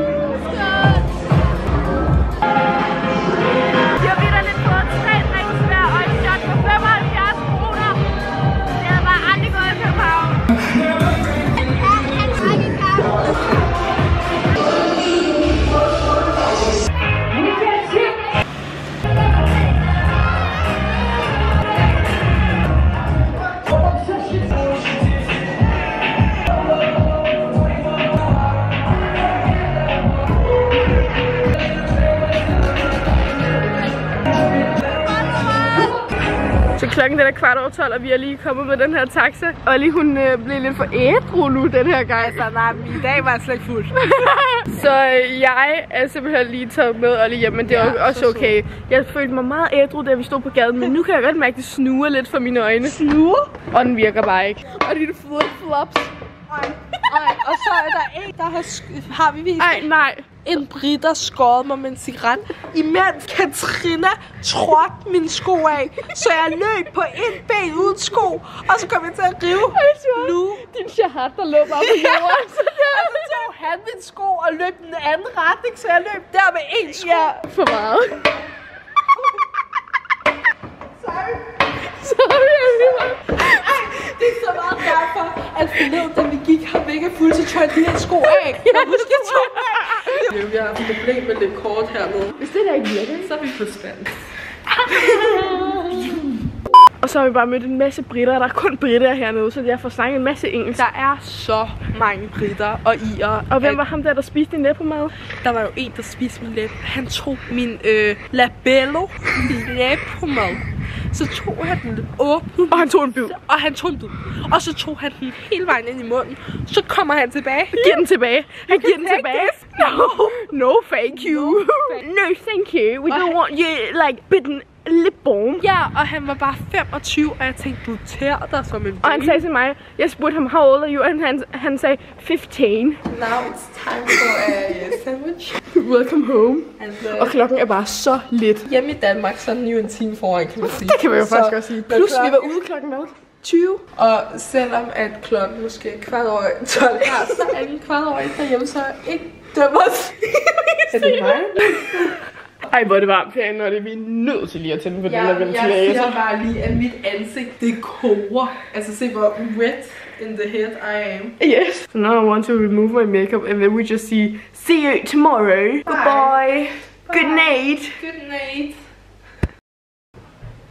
Klokken den er kvart over tolv, og vi er lige kommet med den her taxa. Og lige hun øh, blev lidt for ædru nu den her gang. Altså nej, i dag var jeg slet ikke fuld. Så øh, jeg er simpelthen lige taget med Olli hjem, men det er ja, også okay. Jeg følte mig meget ædru, da vi stod på gaden, men nu kan jeg godt mærke, at det snuger lidt for mine øjne. Snuger? Og den virker bare ikke. Og dine flip-flops. Ej, ej, og så er der en, der har, har vi vist. Ej, nej. En Britt, der skårede mig med en cigaret, imens Katrina trådte mine sko af, så jeg løb på et ben uden sko, og så kom jeg til at rive nu. Din shahat, der lå bare på jorden. Og så tog han min sko og løb den anden retning, så jeg løb der med en sko. Ja, for meget. Sorry. Sorry, Olivia. Ej, det er så meget derfor, at forleden, da vi gik her mega fuld, så tog jeg de her sko af. Jeg husker, jeg tog dem af. Vi har haft et problem med lidt kort hernede. Hvis det der ikke virker, så er vi på spand. Og så har vi bare mødt en masse britter, der er kun britter hernede, så jeg får snakket en masse engelsk. Der er så mange britter og irer. Og hvem var ham der, der spiste din læbemad? Der var jo en, der spiste min læbe. Han tog min øh, labello læbemad. Så tog han den åbnet. Og han tog en bid. Og han tog en bid. Og så tog han den hele vejen ind i munden. Så kommer han tilbage. Giver den tilbage. Han giver den tilbage. No, no thank you. No thank you. We don't want you like bitten lip balm. Ja, og han var bare femogtyve, og jeg tænkte, du tærer dig som en baby. Og han sagde til mig, jeg spurgte ham, how old are you? Og han, han sagde, fifteen. Now it's time for a sandwich. Welcome home. And, uh, og klokken er bare så lidt. Hjemme i Danmark, så er den jo en time foran, kan man sige. Det kan man jo så, faktisk også sige. Plus klokken, vi var ude klokken hvad? tyve. Og selvom at klokken måske er kvart over tolv her, så er den kvart over et derhjemme, så ikke dømmer os. Er det mig? Ej, hvor er det varmt herinde, og det er vi nødt til lige at tænde på ja, den der ventilator. Jeg siger bare lige, at mit ansigt, det koger. Altså se, hvor wet in the head I am. Yes. So now I want to remove my makeup, and then we just see, see you tomorrow. Bye. Bye. Bye. Good night. Good night.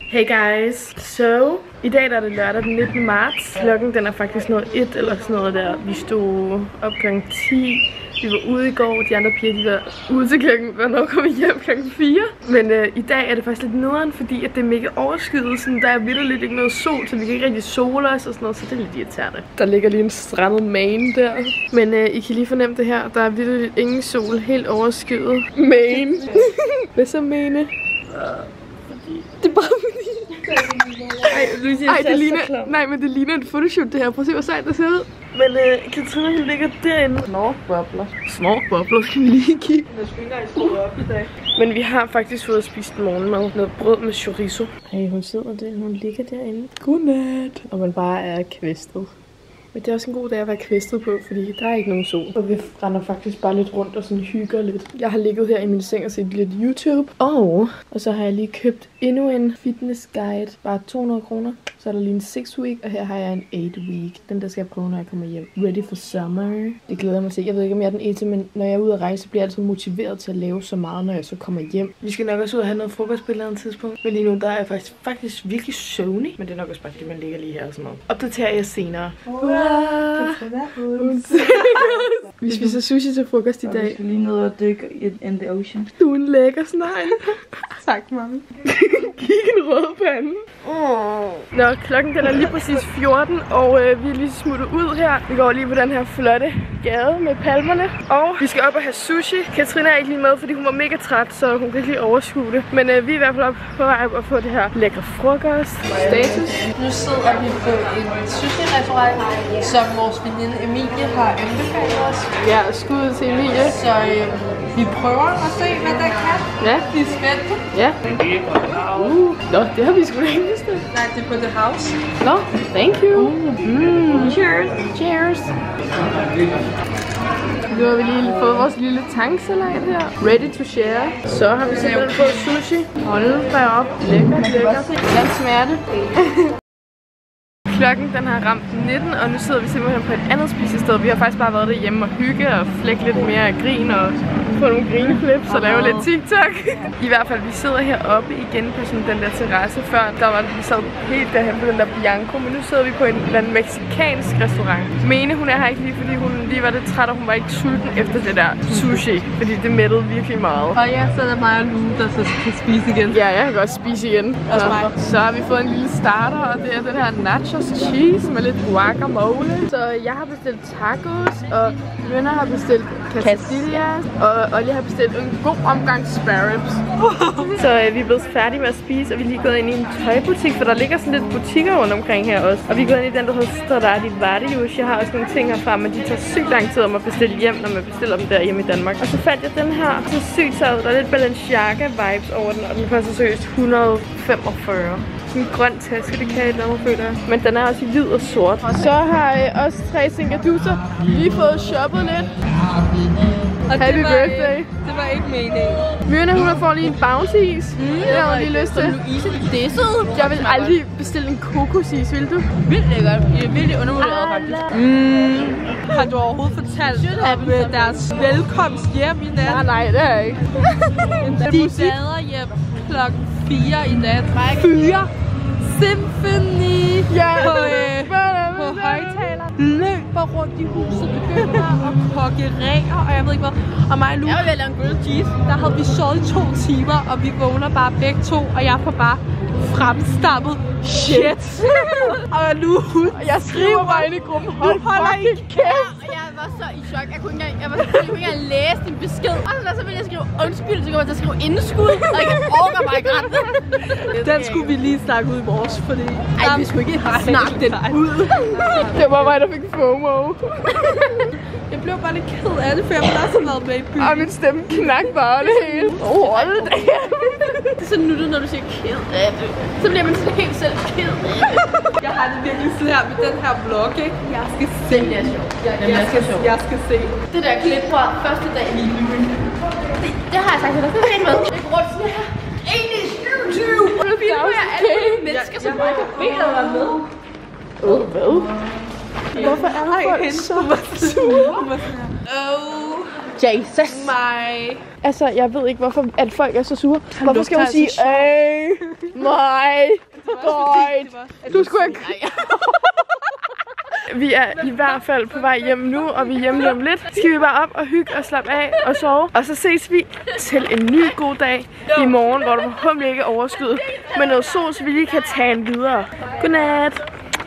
Hey guys, so i dag der er det lørdag den nittende marts. Klokken den er faktisk noget et eller sådan noget der. Vi stod op klokken ti. Vi var ude i går, de andre piger de var ude til klokken, hvornår kom vi hjem klokken fire. Men øh, i dag er det faktisk lidt nederen, fordi at det er mega overskyet. Sådan, der er vitterligt ikke noget sol, så vi kan ikke rigtig sole os og sådan noget, så det er lidt irriterende. Der ligger lige en strandet Maine der. Men øh, I kan lige fornemme det her, der er vitterligt ingen sol, helt overskyet. Maine. Hvad så, Maine? Det er bare fordi... Ej, Ej, det ligner, nej, men det ligner et photoshoot det her. Prøv at se, hvor sejt det ser ud. Men øh, Katrina, hun ligger derinde. Snorkbobler. Snorkbobler skal vi lige kigge. Jeg skal ikke engang stå op i dag. Men vi har faktisk fået spist morgenmad. Noget brød med chorizo. Hey, hun sidder der. Hun ligger derinde. Godnat. Og man bare er kvæstet. Men det er også en god dag at være kvæstet på, fordi der er ikke nogen sol. Og vi render faktisk bare lidt rundt og sådan hygger lidt. Jeg har ligget her i min seng og set lidt YouTube. Og, og så har jeg lige købt endnu en fitness guide. Bare to hundrede kroner. Så er der lige en six week, og her har jeg en eight week. Den der skal jeg prøve, når jeg kommer hjem. Ready for summer. Det glæder jeg mig til. Jeg ved ikke, om jeg er den eneste, men når jeg er ude at rejse, så bliver jeg altid motiveret til at lave så meget, når jeg så kommer hjem. Vi skal nok også ud og have noget frokost på et eller andet tidspunkt. Men lige nu, der er jeg faktisk, faktisk virkelig søvnig. Men det er nok også bare, fordi man ligger lige her og sådan noget. Opdaterer jeg senere. Vi spiser sushi til frokost i dag. Vi skal lige ned og dykke in the ocean. Du er en lækker snegl. Tak, mami. Kig en rød pande. Oh. Nå, klokken den er lige præcis fjorten, og øh, vi er lige smuttet ud her. Vi går lige på den her flotte gade med palmerne. Og vi skal op og have sushi. Katrina er ikke lige med, fordi hun var mega træt, så hun kan ikke lige overskue det. Men øh, vi er i hvert fald op på vej op og få det her lækre frokost. Status. Nu sidder vi på en sushi-restaurant, som vores veninde Emilie har anbefalet os. Ja, skud til Emilie. Så øh, vi prøver at se, hvad der kan. Ja. Vi er spændte. Ja. Uh. Nå, det har vi sgu da ikke vidst. Nej, det er på The House. Nå, thank you. Mm. Cheers. Cheers. Nu har vi lige fået vores lille tangsalat her. Ready to share. Så har vi simpelthen fået sushi. Hold da op. Lækker, lækker. Hvordan smager det? Klokken den har ramt nitten, og nu sidder vi simpelthen på et andet spisested. Vi har faktisk bare været derhjemme og hygge og flække lidt mere af grin og få nogle grineflips og lave lidt TikTok. I hvert fald, vi sidder heroppe igen på sådan den der terrasse. Før der var vi sad helt derhen på den der Bianco, men nu sidder vi på en eller anden mexicansk restaurant. Mene, hun er her ikke lige, fordi hun lige var lidt træt, og hun var ikke sulten efter det der sushi, fordi det mættede virkelig meget. Og ja, så er der mig og Lou, der så skal spise igen. Ja, jeg kan godt spise igen. Også mig. Så har vi fået en lille starter, og det er den her nachos cheese med lidt guacamole. Så jeg har bestilt tacos, og Mønner har bestilt quesadillas, og Ollie har bestilt en god omgang spare ribs. Så øh, vi er blevet færdige med at spise, og vi er lige gået ind i en tøjbutik, for der ligger sådan lidt butikker rundt omkring her også. Og vi er gået ind i den, der hedder Stradivarius. Jeg har også nogle ting herfra, men de tager sygt lang tid om at bestille hjem, når man bestiller dem der hjemme i Danmark. Og så fandt jeg den her, så sygt sad. Der er lidt Balenciaga-vibes over den, og den koster seriøst et hundrede og femogfyrre. Sådan en grøn taske, det kan jeg ikke lade mig føle. Men den er også i hvid og sort. Så har jeg også tre singaduser lige fået shoppet lidt. Og Happy det var, birthday. Det var ikke meningen. Myrna, hun har fået lige en bounty-is. Mm, det har hun lige lyst til. Louise, det er sød. Jeg vil aldrig bestille en kokosis, vil du? Vildt lækkert. Det er virkelig undervurderet faktisk. Mm. Har du overhovedet fortalt om deres velkomst hjem i nat? Nej, nej, det har jeg ikke. De dader hjem klokken fire i nat. Fire. Symphony Ja. på, øh, på højtaler. Løber rundt i huset, begynder at kokkerere, og jeg ved ikke hvad. Og mig og Lou, Jeg vil lave en grilled cheese. der havde vi sovet i to timer, og vi vågner bare begge to, og jeg får bare fremstammet shit. Og Lou, Og jeg skriver bare ind i gruppen, hold fucking kæft. Og jeg var så i chok. Jeg kunne ikke engang, jeg var, jeg kunne ikke engang læse din besked. Og så, så ville jeg skrive undskyld, så kom jeg til at skrive indskud. Og jeg orker bare ikke ret. den skulle vi lige snakke ud i morges, fordi... Ej, vi skulle ikke snakke den ud. Det var mig, der fik FOMO. Jeg blev bare lidt ked af det, for jeg ville også have været med i byen. Og min stemme knak bare det hele. Hold da. Det er så nuttet, når du siger ked af det. Så bliver man sådan helt selv ked af det. Jeg har det virkelig sådan her med den her vlog, ikke? Jeg skal se. Den bliver sjov. Jeg, jeg, skal, jeg skal se. Det der klip fra første dag i byen. Det, det har jeg sagt til dig. Det er ikke med. Det går rundt sådan her. Engelsk YouTube. Og nu filmer jeg alle mulige mennesker, som bare kan bede at være med. Åh, hvad? Hvorfor er folk så sure? Oh, Jesus. my Altså, jeg ved ikke, hvorfor at folk er så sure. Hvorfor skal man sige, øh, nej, godt. Du skulle ikke... Vi er i hvert fald på vej hjem nu, og vi er hjemme lige om lidt. Skal vi bare op og hygge og slappe af og sove. Og så ses vi til en ny god dag i morgen, hvor der forhåbentlig ikke er overskyet. Men noget sol, så vi lige kan tage en videre. Godnat!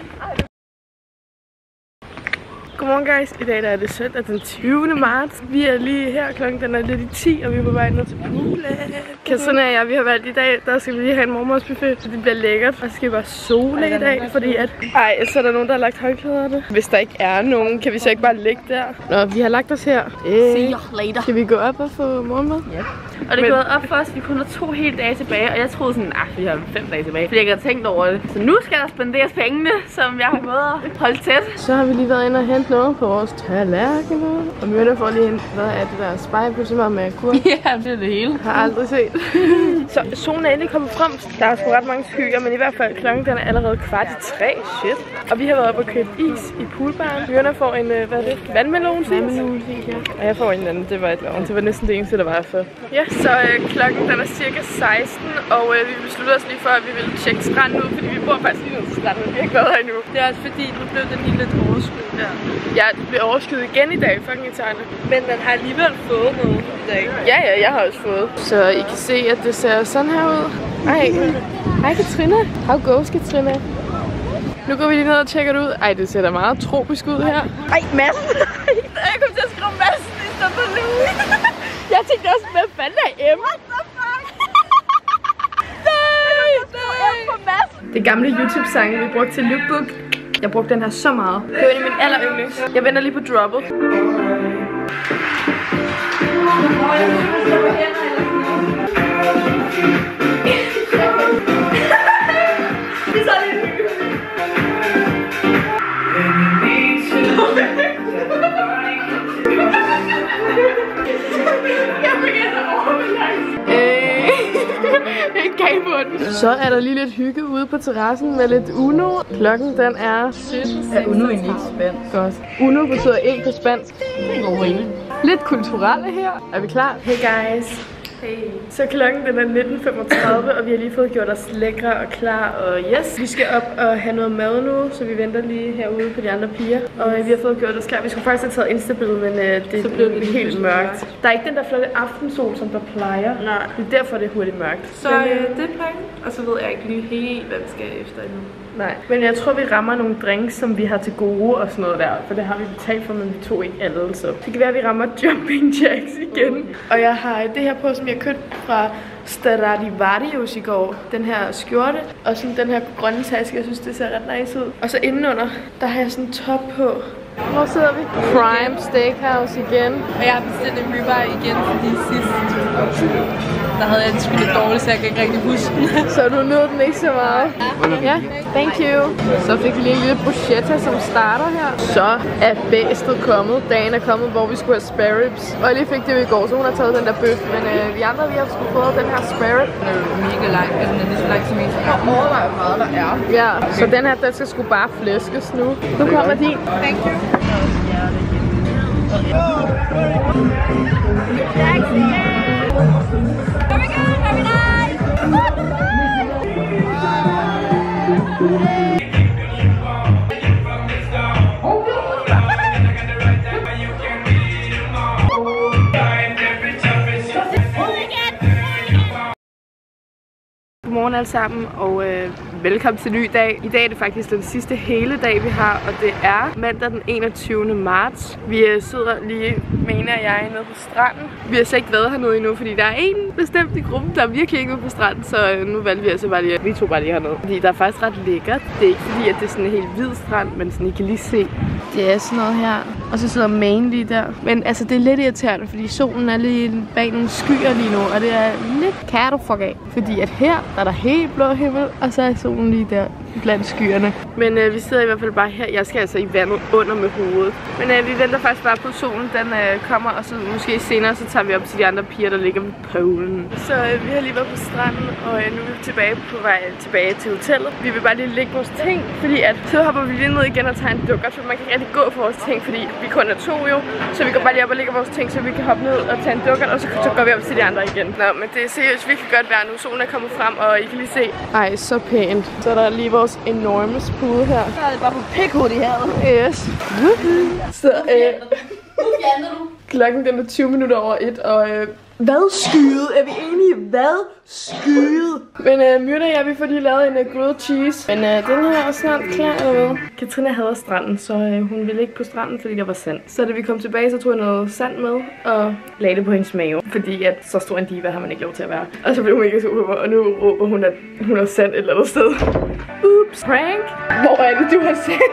Godmorgen guys, i dag der er det søndag den tyvende marts. Vi er lige her, klokken den er lidt i ti, og vi er på vej ned til poolen. Kasserne og jeg, vi har valgt i dag, der skal vi lige have en mormorsbuffet, så det bliver lækkert. Og så skal vi bare sole i dag, fordi at... Ej, så er der nogen, der har lagt håndklæder det. Hvis der ikke er nogen, kan vi så ikke bare ligge der. Nå, vi har lagt os her. See you later. Skal vi gå op og få morgenmad? Ja. Og det er gået op for os, vi kun har to hele dage tilbage, og jeg troede sådan, ah, vi har fem dage tilbage, fordi jeg ikke havde tænkt over det. Så nu skal der spenderes pengene, som jeg har gået og holdt tæt. Så har vi lige været inde og hente noget på vores tallerkener. Og vi venter for lige hente, hvad er det der spejepølsemad med kur? Ja, det er det hele. Har aldrig set. Så solen er endelig kommet frem. Der er sgu ret mange skyer, men i hvert fald klokken den er allerede kvart i tre. Shit. Og vi har været oppe og købt is i poolbaren. Bjørner får en, hvad er det? Vandmelon. Vandmelon, ja. Og jeg får en anden, det var et eller andet. Det var næsten det eneste, der var for. Ja, så øh, klokken den er cirka seksten, og øh, vi besluttede os lige for, at vi ville tjekke stranden ud, fordi vi bor faktisk lige nede til stranden, men vi har ikke været her endnu. Det er også fordi, nu blev den helt lidt overskyet der. Ja, det bliver overskyet igen i dag, fucking irriterende. Men den har alligevel fået noget i dag. Ja, ja, jeg har også fået. Så I kan se, at det ser sådan her ud. Ej, hej Katrina. How goes Katrina? Nu går vi lige ned og tjekker det ud. Ej, det ser da meget tropisk ud her. Ej, Madsen! Jeg kom til at skrive Madsen i stedet for Louis. Jeg tænkte også, hvad fanden er Emma? Det er gamle YouTube-sange, vi brugte til lookbook. Jeg brugte den her så meget. Det var en af mine aller yndlings. Jeg venter lige på droppet. Så er der lige lidt hygge ude på terrassen med lidt Uno. Klokken den er sytten. Er Uno egentlig ikke spansk? Godt. Uno betyder ikke på spansk. Lidt kulturelle her. Er vi klar? Hey guys. Hey. Så klokken den er nitten femogtredive, og vi har lige fået gjort os lækre og klar, og yes, vi skal op og have noget mad nu, så vi venter lige herude på de andre piger. Og øh, vi har fået gjort os klar. Vi skulle faktisk have taget Insta-billede, men øh, det, så blev det helt mørkt. Der er ikke den der flotte aftensol, som der plejer. Nej. Det er derfor, det er hurtigt mørkt. Så øh, det er planen, og så ved jeg ikke lige helt, hvad vi skal efter endnu. Nej, men jeg tror, vi rammer nogle drinks, som vi har til gode og sådan noget der. For det har vi betalt for, men vi tog ikke alle, så det kan være, at vi rammer jumping jacks igen. Og jeg har det her på, som jeg købte fra Stradivarius i går. Den her skjorte, og sådan den her grønne taske. Jeg synes, det ser ret nice ud. Og så indenunder, der har jeg sådan en top på. Hvor sidder vi? Prime Steakhouse igen. Og jeg har bestilt en ribeye igen, fordi sidst der havde jeg sgu lidt dårligt, så jeg kan ikke rigtig huske den. Så du nød den ikke så meget? Ja, thank you. Så fik vi lige en lille bruschetta, som starter her. Så er bæstet kommet. Dagen er kommet, hvor vi skulle have spare ribs. Og jeg lige fik det i går, så hun har taget den der bøf. Men øh, vi andre, vi har sgu fået den her spare rib. Den er mega lang, altså den er lige så lang som en. Jeg overvejer, hvor meget der er. Ja, så den her, den skal sgu bare flæskes nu. Nu kommer din. Thank you. Godmorgen alle sammen, og øh, velkommen til en ny dag. I dag er det faktisk den sidste hele dag, vi har, og det er mandag den enogtyvende marts. Vi øh, sidder lige, mener jeg, nede på stranden. Vi har så ikke været hernede endnu, fordi der er en bestemt i gruppen, der er virkelig ikke ude på stranden, så øh, nu valgte vi altså bare lige, vi to bare lige hernede. Fordi der er faktisk ret lækkert. Det er ikke fordi, at det er sådan en helt hvid strand, men sådan, I kan lige se. Det er sådan noget her, og så sidder Maine lige der. Men altså, det er lidt irriterende, fordi solen er lige bag nogle skyer lige nu, og det er lidt kan du fuck af. Fordi at her der er der helt blå himmel, og så er solen lige der. blandt skyerne. Men øh, vi sidder i hvert fald bare her. Jeg skal altså i vandet under med hovedet. Men øh, vi venter faktisk bare på, at solen den øh, kommer, og så måske senere så tager vi op til de andre piger, der ligger ved poolen. Så øh, vi har lige været på stranden, og øh, nu er vi tilbage på vej tilbage til hotellet. Vi vil bare lige lægge vores ting, fordi at så hopper vi lige ned igen og tager en dukkert, for man kan ikke rigtig gå for vores ting, fordi vi kun er to jo. Så vi går bare lige op og lægger vores ting, så vi kan hoppe ned og tage en dukkert, og så, så går vi op til de andre igen. Nå, men det er seriøst virkelig godt vejr nu. Solen er kommet frem, og I kan lige se. Ej, så pænt. Så er der lige vores enorme spude her. Så er det bare på pikhoved i havet. Yes. Så øh, Nu fjerner du. klokken den er tyve minutter over et, og øh, hvad skyde? Er vi enige? Hvad skyde? Men øh, Myrna og jeg, vi får lige lavet en uh, grilled cheese. Men øh, den her er snart klar, eller hvad? Katrine hader stranden, så øh, hun ville ikke på stranden, fordi der var sand. Så da vi kom tilbage, så tog jeg noget sand med og lagde det på hendes mave. Fordi at så stor en diva har man ikke lov til at være. Og så blev hun ikke super, og nu råber hun, at hun har sand et eller andet sted. Ups, prank. Hvor er det, du har sand?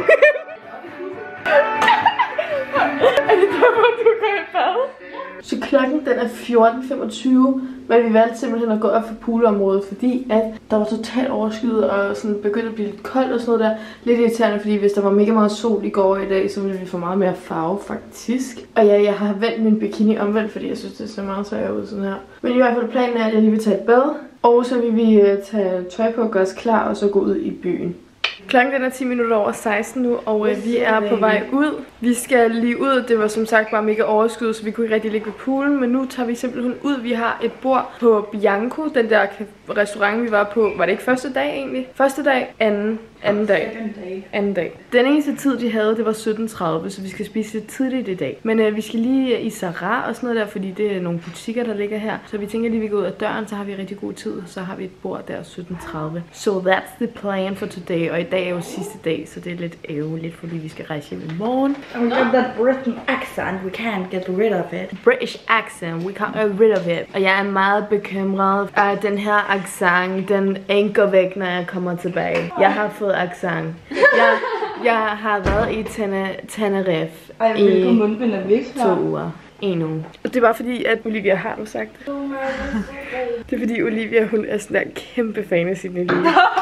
Er det derfor, du går i bad? Så klokken den er fjorten femogtyve, men vi valgte simpelthen at gå op for poolområdet, fordi at der var totalt overskyet og sådan begyndte at blive lidt koldt og sådan noget der. Lidt irriterende, fordi hvis der var mega meget sol i går i dag, så ville vi få meget mere farve faktisk. Og ja, jeg har vendt min bikini omvendt, fordi jeg synes, det ser meget sejt ud sådan her. Men i hvert fald planen er, at jeg lige vil tage et bad, og så vil vi tage tøj på og gøre os klar, og så gå ud i byen. Klokken den er ti minutter over seksten nu, og øh, vi er på vej ud. Vi skal lige ud. Det var som sagt bare mega overskyet, så vi kunne ikke rigtig ligge ved poolen. Men nu tager vi simpelthen ud. Vi har et bord på Bianco, den der restaurant, vi var på. Var det ikke første dag egentlig? Første dag, anden, anden dag. Anden dag. Den eneste tid, de havde, det var sytten tredive, så vi skal spise lidt tidligt i dag. Men øh, vi skal lige i Sarah og sådan noget der, fordi det er nogle butikker, der ligger her. Så vi tænker lige, vi går ud af døren, så har vi rigtig god tid. Så har vi et bord der sytten tredive. So that's the plan for today. Og i dag er jo sidste dag, så det er lidt ærgerligt, fordi vi skal rejse hjem i morgen. And with that Britain accent, we can't get rid of it. British accent, we can't get rid of it. Og jeg er meget bekymret, at den her accent, den ikke går væk, når jeg kommer tilbage. Jeg har fået accent. Jeg, jeg har været i Tenerife Ej, jeg vil på mundbind af væk. to uger. En uge. Og det er bare fordi, at Olivia har du sagt det. Det er fordi Olivia, hun er sådan der kæmpe fan af Sydney Lee.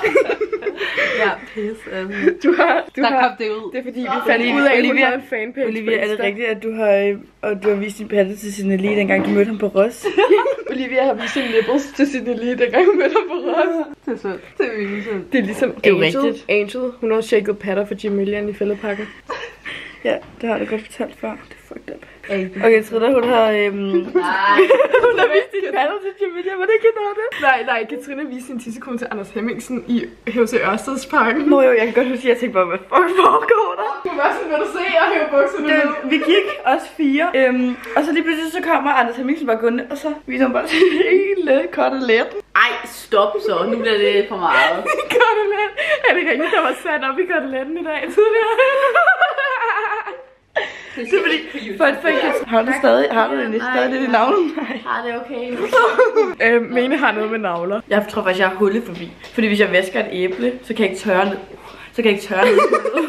Ja, pis. Um, Du har, du der har, kom det ud. det er fordi, vi fandt ud af, at hun har en fanpage. Olivia, er det rigtigt, at du har, og du har vist din patte til Sydney Lee, dengang du mødte ham på Ross? Olivia har vist sine nipples til Sydney Lee, dengang hun mødte ham på Ross. Det er sødt. Det er virkelig sødt. Det er ligesom Det er jo Angel. rigtigt. Angel, hun har shaket patter for Jim Millian i fældepakken. Ja, det har du godt fortalt før. Det er fucked up. Okay, Trida, hun har... Øhm, Nej. Hun har vist sin patter til Jim Millian, var det ikke noget det? Nej, nej, Katrine viste sin tissekone til Anders Hemmingsen i H C Ørstedsparken. Nå jo, jeg kan godt huske, at jeg tænkte bare, hvad fuck foregår der? Du var sådan, hvad du se, og hæve bukserne Det, ned. vi gik også fire, øhm, og så lige pludselig så kommer Anders Hemmingsen bare gående, og så viser hun bare hele koteletten. Ej, stop så. Nu bliver det for meget. Kotelet. Er det rigtigt, der var sat op i koteletten i dag tidligere? Det er fordi, for at folk har du stadig, har du det næste stadig lidt i navlen? Nej. Har det okay? øh, Mene har noget med navler. Jeg tror faktisk, jeg har hullet forbi. Fordi hvis jeg væsker et æble, så kan jeg ikke tørre ned. Så kan jeg ikke tørre ned.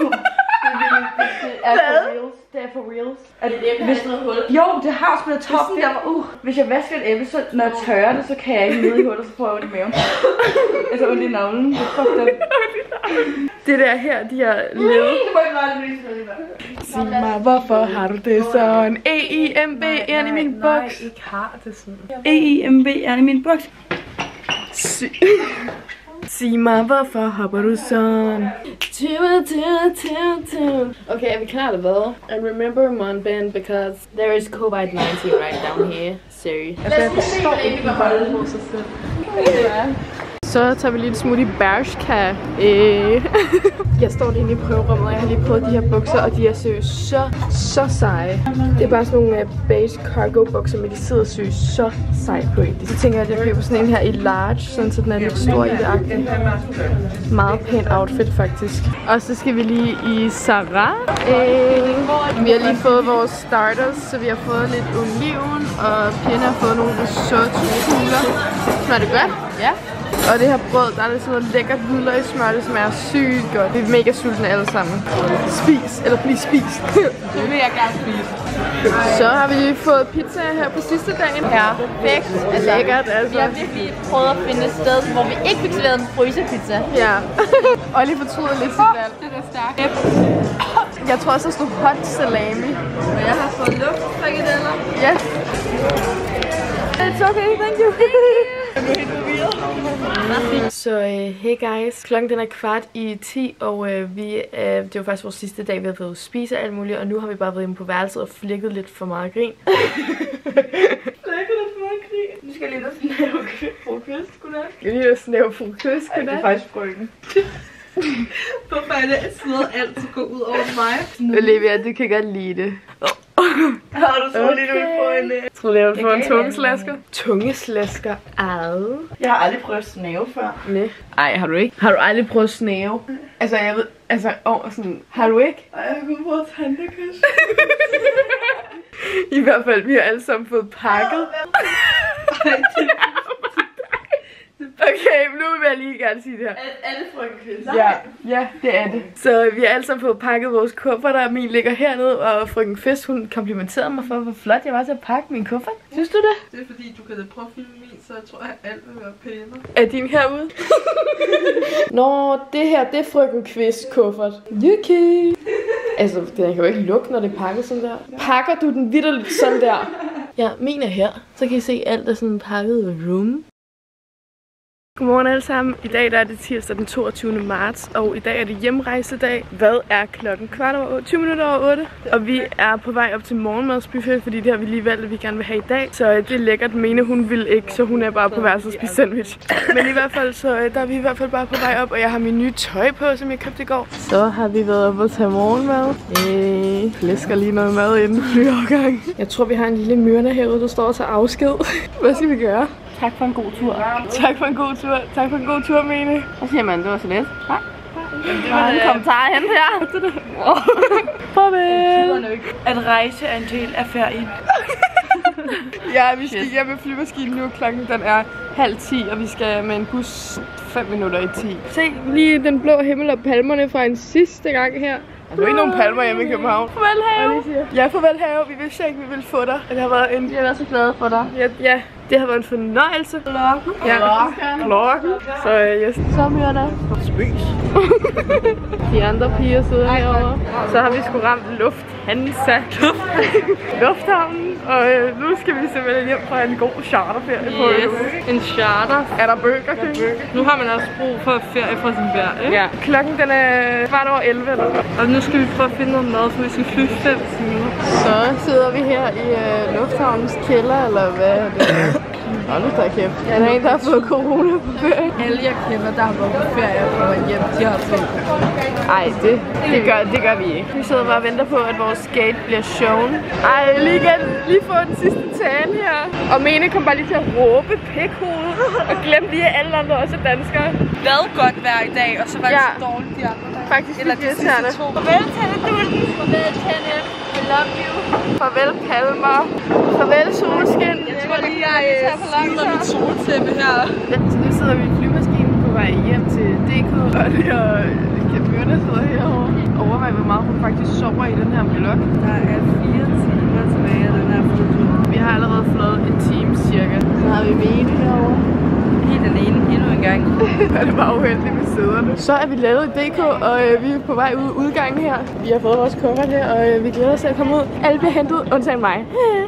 Det er for reals. Det er for reals. At, Det er hvis, noget hul. jo, det har spillet top. Det der var, uh, hvis jeg vasker et æble, så når jeg tørrer det, så kan jeg ikke ned i hullet, så får jeg ondt i maven. Altså ondt i navlen. Det er fucked up. Det der her, de har lavet. Det må ikke være det. Sig mig, hvorfor har du det sådan? E I M B er i min boks. ikke har det sådan. E I M B er i min boks. Sig, Sig mig, hvorfor hopper du sådan? Okay, er vi klar eller hvad? And remember Monband, because there is COVID nineteen right down here. Sorry. Altså, jeg forstår ikke, holde på sig selv. Så tager vi lige et smut i Bershka. Øh. Jeg står lige inde i prøverummet, og jeg har lige prøvet de her bukser, og de er seriøst så, så seje. Det er bare sådan nogle uh, beige cargo bukser, men de sidder seriøst så seje på egentlig. Så tænker jeg, at jeg køber sådan en her i large, sådan så den er lidt stor i det agtigt. Meget pæn outfit faktisk. Og så skal vi lige i Sarah. Øh. Vi har lige fået vores starters, så vi har fået lidt oliven, og pigerne har fået nogle risotto-kugler. Smager det godt? Ja. Og det her brød, der er lidt sådan noget lækkert hvidløgssmør, det smager sygt godt. Vi er mega sultne alle sammen. Spis, eller bliv spist. Det vil jeg gerne spise. Så har vi fået pizza her på sidste dagen. Perfekt. Altså, lækkert, altså. Vi har virkelig prøvet at finde et sted, hvor vi ikke fik serveret en frysepizza. Ja. Og lige fortryder lidt sit valg. Det er stærkt. Jeg tror også, der stod hot salami. Og jeg har fået luftfrikadeller. Yes. It's okay, thank you. Så uh, hey guys, klokken den er kvart i ti, og uh, vi, uh, det var faktisk vores sidste dag, vi har været spise alt muligt, og nu har vi bare været inde på værelset og flækket lidt for meget grin. Flækket lidt for meget grin? Nu skal jeg lige da snæve frokost, godnat. Skal jeg lige da snæve frokost, godnat? Det er faktisk frøken. Hvorfor er det, at sådan altid går ud over mig? Olivia, du kan godt lide det. Har du troet lige, du vil få en... Jeg tror, jeg vil få en tungeslasker. Tungeslasker? Ad. Jeg har aldrig prøvet at snæve før. Nej. Ej, har du ikke? Har du aldrig prøvet at snæve? Altså, jeg ved... Altså, åh, sådan... Har du ikke? Ej, jeg har kun prøvet tandekys. I hvert fald, vi har alle sammen fået pakket. Okay, nu vil jeg lige gerne sige det her. Alle frøken kys. Ja, ja, det er det. Så vi har alle sammen fået pakket vores kufferter. Min ligger hernede, og frøken Fisk, hun komplimenterede mig for, hvor flot jeg var til at pakke min kuffert. Synes du det? Det er fordi, du kan da prøve at filme min, så jeg tror, at alt vil være pænere. Er din herude? Nå, det her, det er frøken Kvist kuffert. Yuki! Altså, den kan jo ikke lukke, når det er pakket sådan der. Pakker du den vitterligt sådan der? Ja, min er her. Så kan I se, alt er sådan pakket i room. Godmorgen alle sammen. I dag der er det tirsdag den toogtyvende marts, og i dag er det hjemrejsedag. Hvad er klokken? Kvart over tyve minutter over otte. Og vi er på vej op til morgenmadsbuffet, fordi det har vi lige valgt, at vi gerne vil have i dag. Så det er lækkert. Mene hun vil ikke, så hun er bare på værelset og spise sandwich. Men i hvert fald, så der er vi i hvert fald bare på vej op, og jeg har min nye tøj på, som jeg købte i går. Så har vi været op og tage morgenmad. Øh, flæsker lige noget mad inden flyafgang. Jeg tror, vi har en lille myrne herude, der står og tager afsked. Hvad skal vi gøre? Tak for en god tur. Tak for en god tur. Tak for en god tur, Mene. Hvad siger man? Det var så let. Tak. Det var en kommentar hen her. Farvel. At rejse er en del af ferien. Ja, vi skal hjem med flymaskinen nu. Klokken den er halv ti, og vi skal med en bus fem minutter i ti. Se lige den blå himmel og palmerne fra en sidste gang her. Der er ikke nogen palmer hjemme i København. Farvel, have. Ja, farvel, have. Vi vidste ikke, vi ville få dig. Det har været en... Jeg er så glad for dig. Ja, ja, det har været en fornøjelse. Klokken. Ja, klokken. Så uh, yes. Så Myrna. Spis. De andre piger sidder herovre. Så har vi sgu ramt Lufthansa. Lufthavnen. Og øh, nu skal vi simpelthen hjem fra en god charterferie. Yes. En charter. Er der Burger King? Nu har man også brug for ferie fra sin vejr, ikke? Ja. Klokken den er kvart over elleve eller sådan. Og nu skal vi prøve at finde noget mad, for vi skal flyve fem timer. Så sidder vi her i øh, lufthavnens kælder, eller hvad er det? Hold nu da kæft. Er der en, der har fået corona på ferie? Alle jeg kender, der har været på ferie og kommer hjem, de har fri. Ej, det, det, gør, det gør vi ikke. Vi sidder bare og venter på, at vores skate bliver shown. Ej, lige, igen, lige få den sidste tan her. Og Mene kom bare lige til at råbe pikhoved. Og glemte lige, at alle andre også er danskere. Hvad godt vejr i dag, og så var det Ja. så dårligt de andre dage. Faktisk Eller lidt de sidste irriterende. to. Farvel, Tannedullen. Farvel, Tanne. I love you. Farvel, Palmer. Farvel, solskin. Jeg tror lige, jeg slider mit soltæppe her. Ja, så nu sidder vi i flymaskinen på vej hjem til D K. Og det er Myrna sidder herovre. Overvej, hvor meget hun faktisk sover i den her vlog. Der er fire timer tilbage af den her flytur. Vi har allerede flået en time cirka. Så har vi Mene herovre. Helt alene, endnu en gang. Og det var uheldigt med sæderne. Så er vi lavet i D K, og øh, vi er på vej ud udgangen her. Vi har fået vores kuffert her, og øh, vi glæder os til at komme ud. Alle bliver hentet, undtagen mig.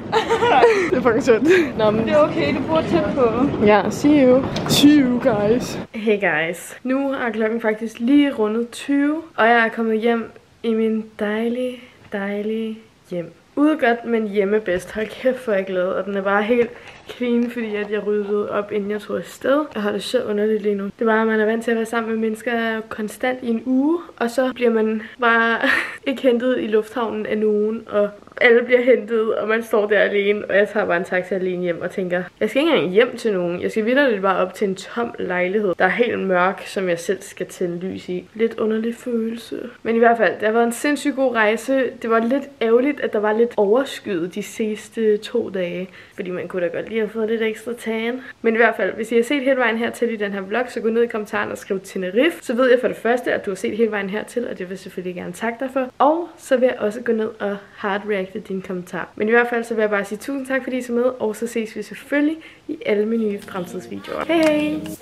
Det er fucking sødt. Nå, men... Det er okay, du bor tæt på. Ja, see you. See you guys. Hey guys. Nu er klokken faktisk lige rundet tyve, og jeg er kommet hjem i min dejlige, dejlige hjem. Ude godt, men hjemme bedst. Hold kæft, hvor jeg glad. Og den er bare helt clean, fordi at jeg ryddede op, inden jeg tog afsted. Jeg har det så underligt lige nu. Det er bare, at man er vant til at være sammen med mennesker konstant i en uge. Og så bliver man bare ikke hentet i lufthavnen af nogen. Og alle bliver hentet, og man står der alene. Og jeg tager bare en taxa alene hjem og tænker, jeg skal ikke engang hjem til nogen. Jeg skal vitterligt bare op til en tom lejlighed, der er helt mørk, som jeg selv skal tænde lys i. Lidt underlig følelse. Men i hvert fald, det har været en sindssygt god rejse. Det var lidt ærgerligt, at der var lidt lidt overskyet de sidste to dage. Fordi man kunne da godt lige have fået lidt ekstra tan. Men i hvert fald, hvis I har set hele vejen hertil i den her vlog, så gå ned i kommentaren og skriv Tenerife. Så ved jeg for det første, at du har set hele vejen hertil, og det vil jeg selvfølgelig gerne takke dig for. Og så vil jeg også gå ned og hard reacte dine kommentarer. Men i hvert fald, så vil jeg bare sige tusind tak, fordi I så med, og så ses vi selvfølgelig i alle mine nye fremtidsvideoer. Hej hej!